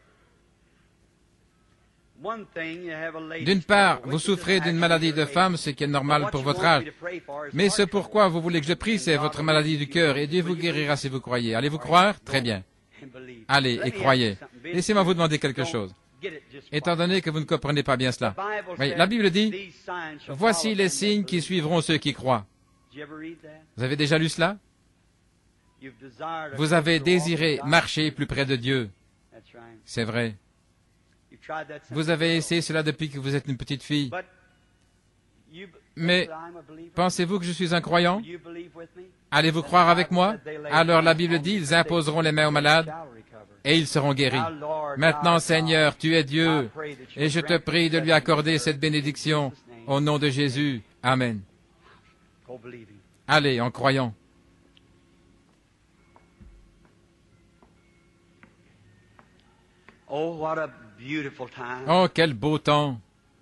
D'une part, vous souffrez d'une maladie de femme, ce qui est normal pour votre âge. Mais ce pourquoi vous voulez que je prie, c'est votre maladie du cœur, et Dieu vous guérira si vous croyez. Allez-vous croire? Très bien. Allez et croyez. Laissez-moi vous demander quelque chose. étant donné que vous ne comprenez pas bien cela. Oui, la Bible dit, « Voici les signes qui suivront ceux qui croient. » Vous avez déjà lu cela? Vous avez désiré marcher plus près de Dieu. C'est vrai. Vous avez essayé cela depuis que vous êtes une petite fille. Mais pensez-vous que je suis un croyant? Allez-vous croire avec moi? Alors la Bible dit, ils imposeront les mains aux malades et ils seront guéris. Maintenant, Seigneur, tu es Dieu, et je te prie de lui accorder cette bénédiction au nom de Jésus. Amen. Allez, en croyant. Oh, quel beau temps!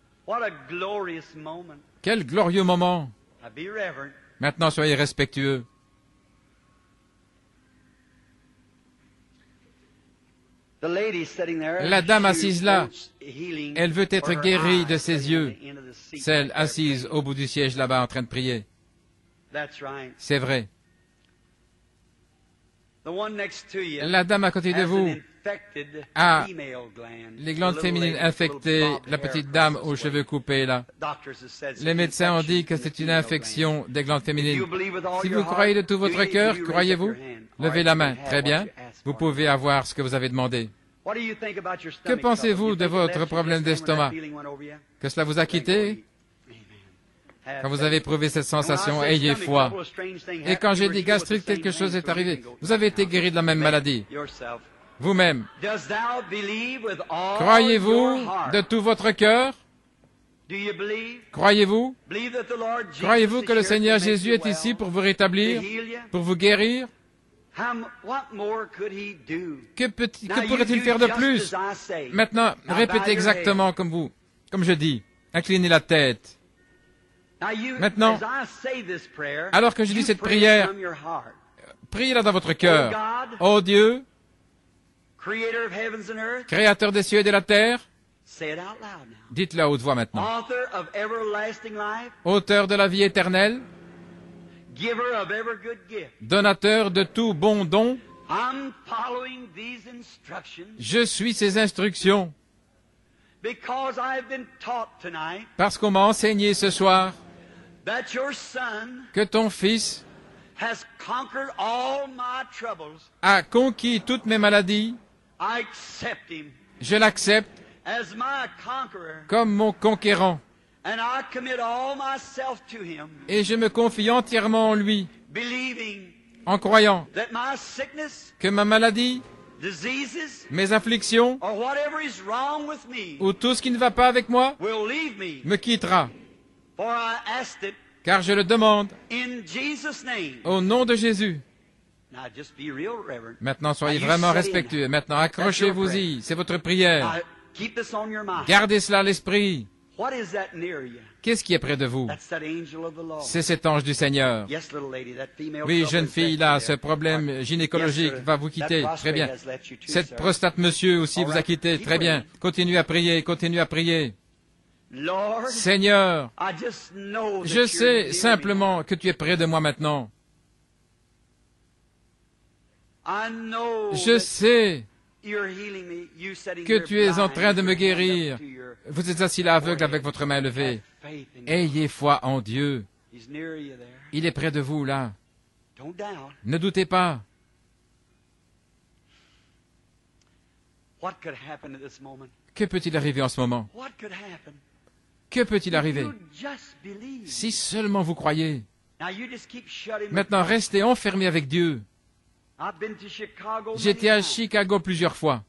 Quel glorieux moment! Maintenant, soyez respectueux. La dame assise là, elle veut être guérie de ses yeux. Celle assise au bout du siège là-bas en train de prier. C'est vrai. La dame à côté de vous a les glandes féminines infectées, la petite dame aux cheveux coupés là. Les médecins ont dit que c'est une infection des glandes féminines. Si vous croyez de tout votre cœur, croyez-vous? Levez la main. Très bien. Vous pouvez avoir ce que vous avez demandé. Que pensez-vous de votre problème d'estomac? Que cela vous a quitté? Quand vous avez éprouvé cette sensation, ayez foi. Et quand j'ai dit gastrique, quelque chose est arrivé. Vous avez été guéri de la même maladie. Vous-même. Croyez-vous de tout votre cœur? Croyez-vous? Croyez-vous que le Seigneur Jésus est ici pour vous rétablir, pour vous guérir? Que, petit, que pourrait-il faire de plus? Maintenant, répétez exactement comme vous, comme je dis. Inclinez la tête. Maintenant, alors que je dis cette prière, priez-la dans votre cœur. Ô Dieu, Créateur des cieux et de la terre, dites-le à haute voix maintenant. Auteur de la vie éternelle, donateur de tout bon don, je suis ces instructions parce qu'on m'a enseigné ce soir que ton Fils a conquis toutes mes maladies. Je l'accepte comme mon conquérant. Et je me confie entièrement en lui, en croyant que ma maladie, mes afflictions, ou tout ce qui ne va pas avec moi, me quittera. Car je le demande au nom de Jésus. Maintenant, soyez vraiment respectueux. Maintenant, accrochez-vous-y. C'est votre prière. Gardez cela à l'esprit. Qu'est-ce qui est près de vous? C'est cet ange du Seigneur. Oui, jeune fille, là, ce problème gynécologique va vous quitter. Très bien. Cette prostate, monsieur, aussi vous a quitté. Très bien. Continuez à prier, continuez à prier. Seigneur, je sais simplement que tu es près de moi maintenant. Je sais que tu es en train de me guérir. Vous êtes assis là aveugle avec votre main levée. Ayez foi en Dieu. Il est près de vous là. Ne doutez pas. Que peut-il arriver en ce moment? Que peut-il arriver? Si seulement vous croyez. Maintenant, restez enfermés avec Dieu. J'étais à Chicago plusieurs fois.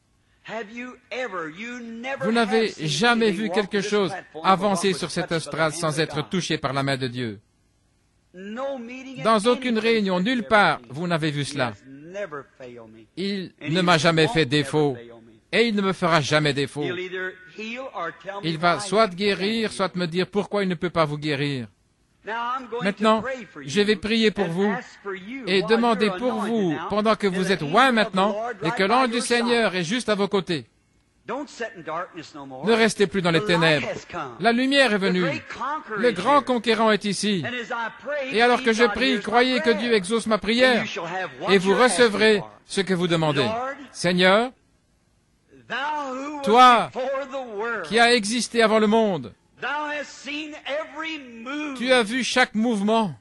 Vous n'avez jamais vu quelque chose avancer sur cette estrade sans être touché par la main de Dieu. Dans aucune réunion, nulle part, vous n'avez vu cela. Il ne m'a jamais fait défaut. Et il ne me fera jamais défaut. Il va soit guérir, soit me dire pourquoi il ne peut pas vous guérir. Maintenant, je vais prier pour vous et demander pour vous, pendant que vous êtes loin maintenant, et que l'ange du Seigneur est juste à vos côtés. Ne restez plus dans les ténèbres. La lumière est venue. Le grand conquérant est ici. Et alors que je prie, croyez que Dieu exauce ma prière, et vous recevrez ce que vous demandez. Seigneur, Toi qui as existé avant le monde, Thou hast seen every move. tu as vu chaque mouvement.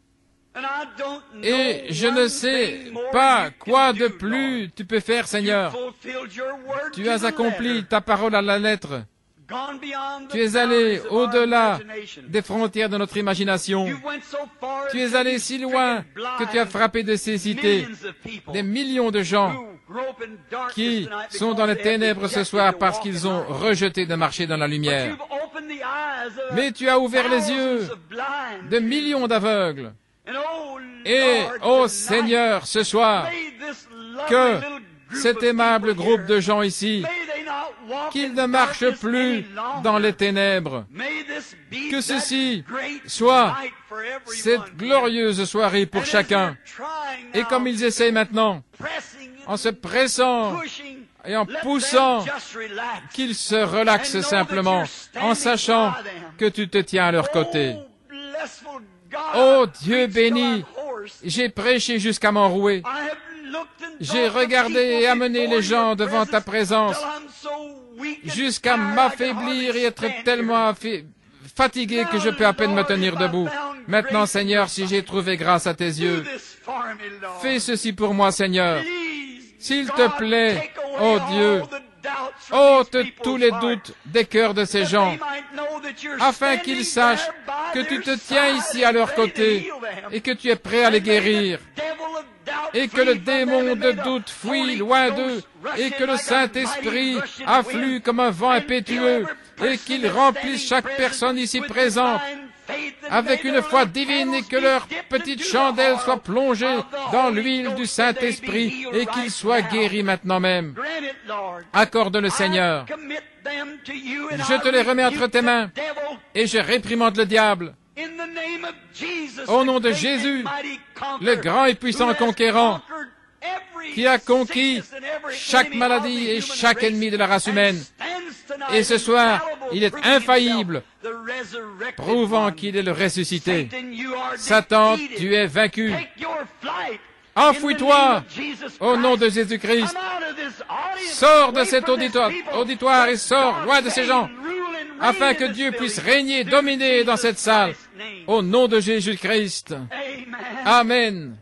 And I don't know Et je one ne sais thing more pas you can quoi do, de plus tu peux faire, Lord. Seigneur. You fulfilled your word Tu to as the accompli letter. ta parole à la lettre. Gone beyond the Tu es allé boundaries of our au-delà imagination. des frontières de notre imagination. You went so far Tu es until allé you si loin stricken que tu as blind frappé de cécité millions of people des millions de gens who grope in darkness qui tonight sont dans les because they have ténèbres ce rejected soir to parce walk qu'ils in ont light. rejeté de marcher dans la But lumière. you've opened the eyes of Mais tu as ouvert les thousands yeux of blind de millions d'aveugles. And oh, Et, Lord, ô tonight, Seigneur, ce soir, may this lovely que little group cet of aimable people groupe here, de gens ici, may they not walk qu'ils in ne marchent darkness plus any longer. dans les ténèbres. May this be Que that ceci great soit night for everyone cette here. glorieuse soirée pour And as chacun. they're trying Et now, comme ils essayent maintenant, pressing en se pressant pushing, et en let them poussant, just relax. qu'ils se relaxent simplement, en sachant que tu te tiens à leur côté. Oh, blessful God, Ô I Dieu preached béni, till I'm hoarse. j'ai prêché jusqu'à m'enrouer. I have looked and J'ai thought of regardé people et amené before les gens your devant ta présence presence, till I'm so weak and jusqu'à tired I can m'affaiblir hardly et être stand tellement here. affa- fatigué que je peux à peine me tenir debout. Maintenant, Seigneur, si j'ai trouvé grâce à tes Do yeux, this for me, Lord. fais ceci pour moi, Seigneur. Please, S'il te God, plaît, take away ô Dieu, all the doubts from ôte these people's tous les hearts, doutes des cœurs de ces that gens, they might know that you're afin standing qu'ils sachent there by que tu their te tiens side ici à and leur ready to côté heal them. et que tu es prêt à les And may the guérir, devil of doubt et que flee le from them, démon and de may the doute fuit Holy loin Ghost d'eux, rush et in que le like a Saint-Esprit mighty rushing afflue wind, comme un vent and impétueux, fill every et person qu'il that's remplisse standing chaque present personne ici with présente divine faith, and avec may une their foi little divine, et candles que be leur dipped petite into the chandelle oil soit plongée of the dans Holy l'huile du Ghost, that they be Saint-Esprit, healed et qu'ils right soient now. guéris maintenant même. Grant it, Lord. Accorde-le, I Seigneur. commit them to you, and Je I te les remets entre rebuke tes the mains, devil et je réprimande le diable. in the name of Jesus, Au nom the de great Jésus, and mighty conqueror, le grand et puissant who has conquérant, conquered every qui a conquis sickness and every chaque enemy maladie of the et human chaque race, ennemi de la race and humaine. stands tonight Et ce soir, infallible, il est proving infaillible, himself the resurrected prouvant one. qu'il est le ressuscité. Satan, you are Satan, defeated. tu es vaincu. Take your flight. Enfouis-toi In the name of Jesus au nom de Christ. Jésus-Christ. Come out of this audience, Sors de away cet from this auditoire, people. auditoire et Let sors God loin de ces gens, reign, rule and reign afin que in this Dieu puisse building. régner, Through dominer dans Jesus cette salle, Christ's name. au nom de Jésus-Christ. Amen. Amen.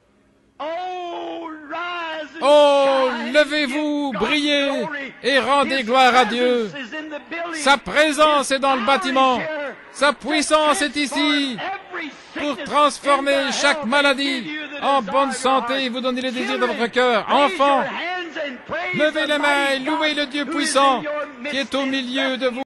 Oh, rise and Oh, shine. levez-vous, Give God brillez glory. et rendez His gloire à Dieu. presence is in the building. Sa présence est dans le His power bâtiment. is here. Sa puissance est Transform ici every pour sickness transformer into chaque health maladie and give you the en desire bonne of your santé et heart. vous donner les désirs de Children, votre cœur. raise Enfants, your hands and praise levez the les mains et mighty louez God le Dieu who is in puissant your qui midst est au and milieu de blessing vous.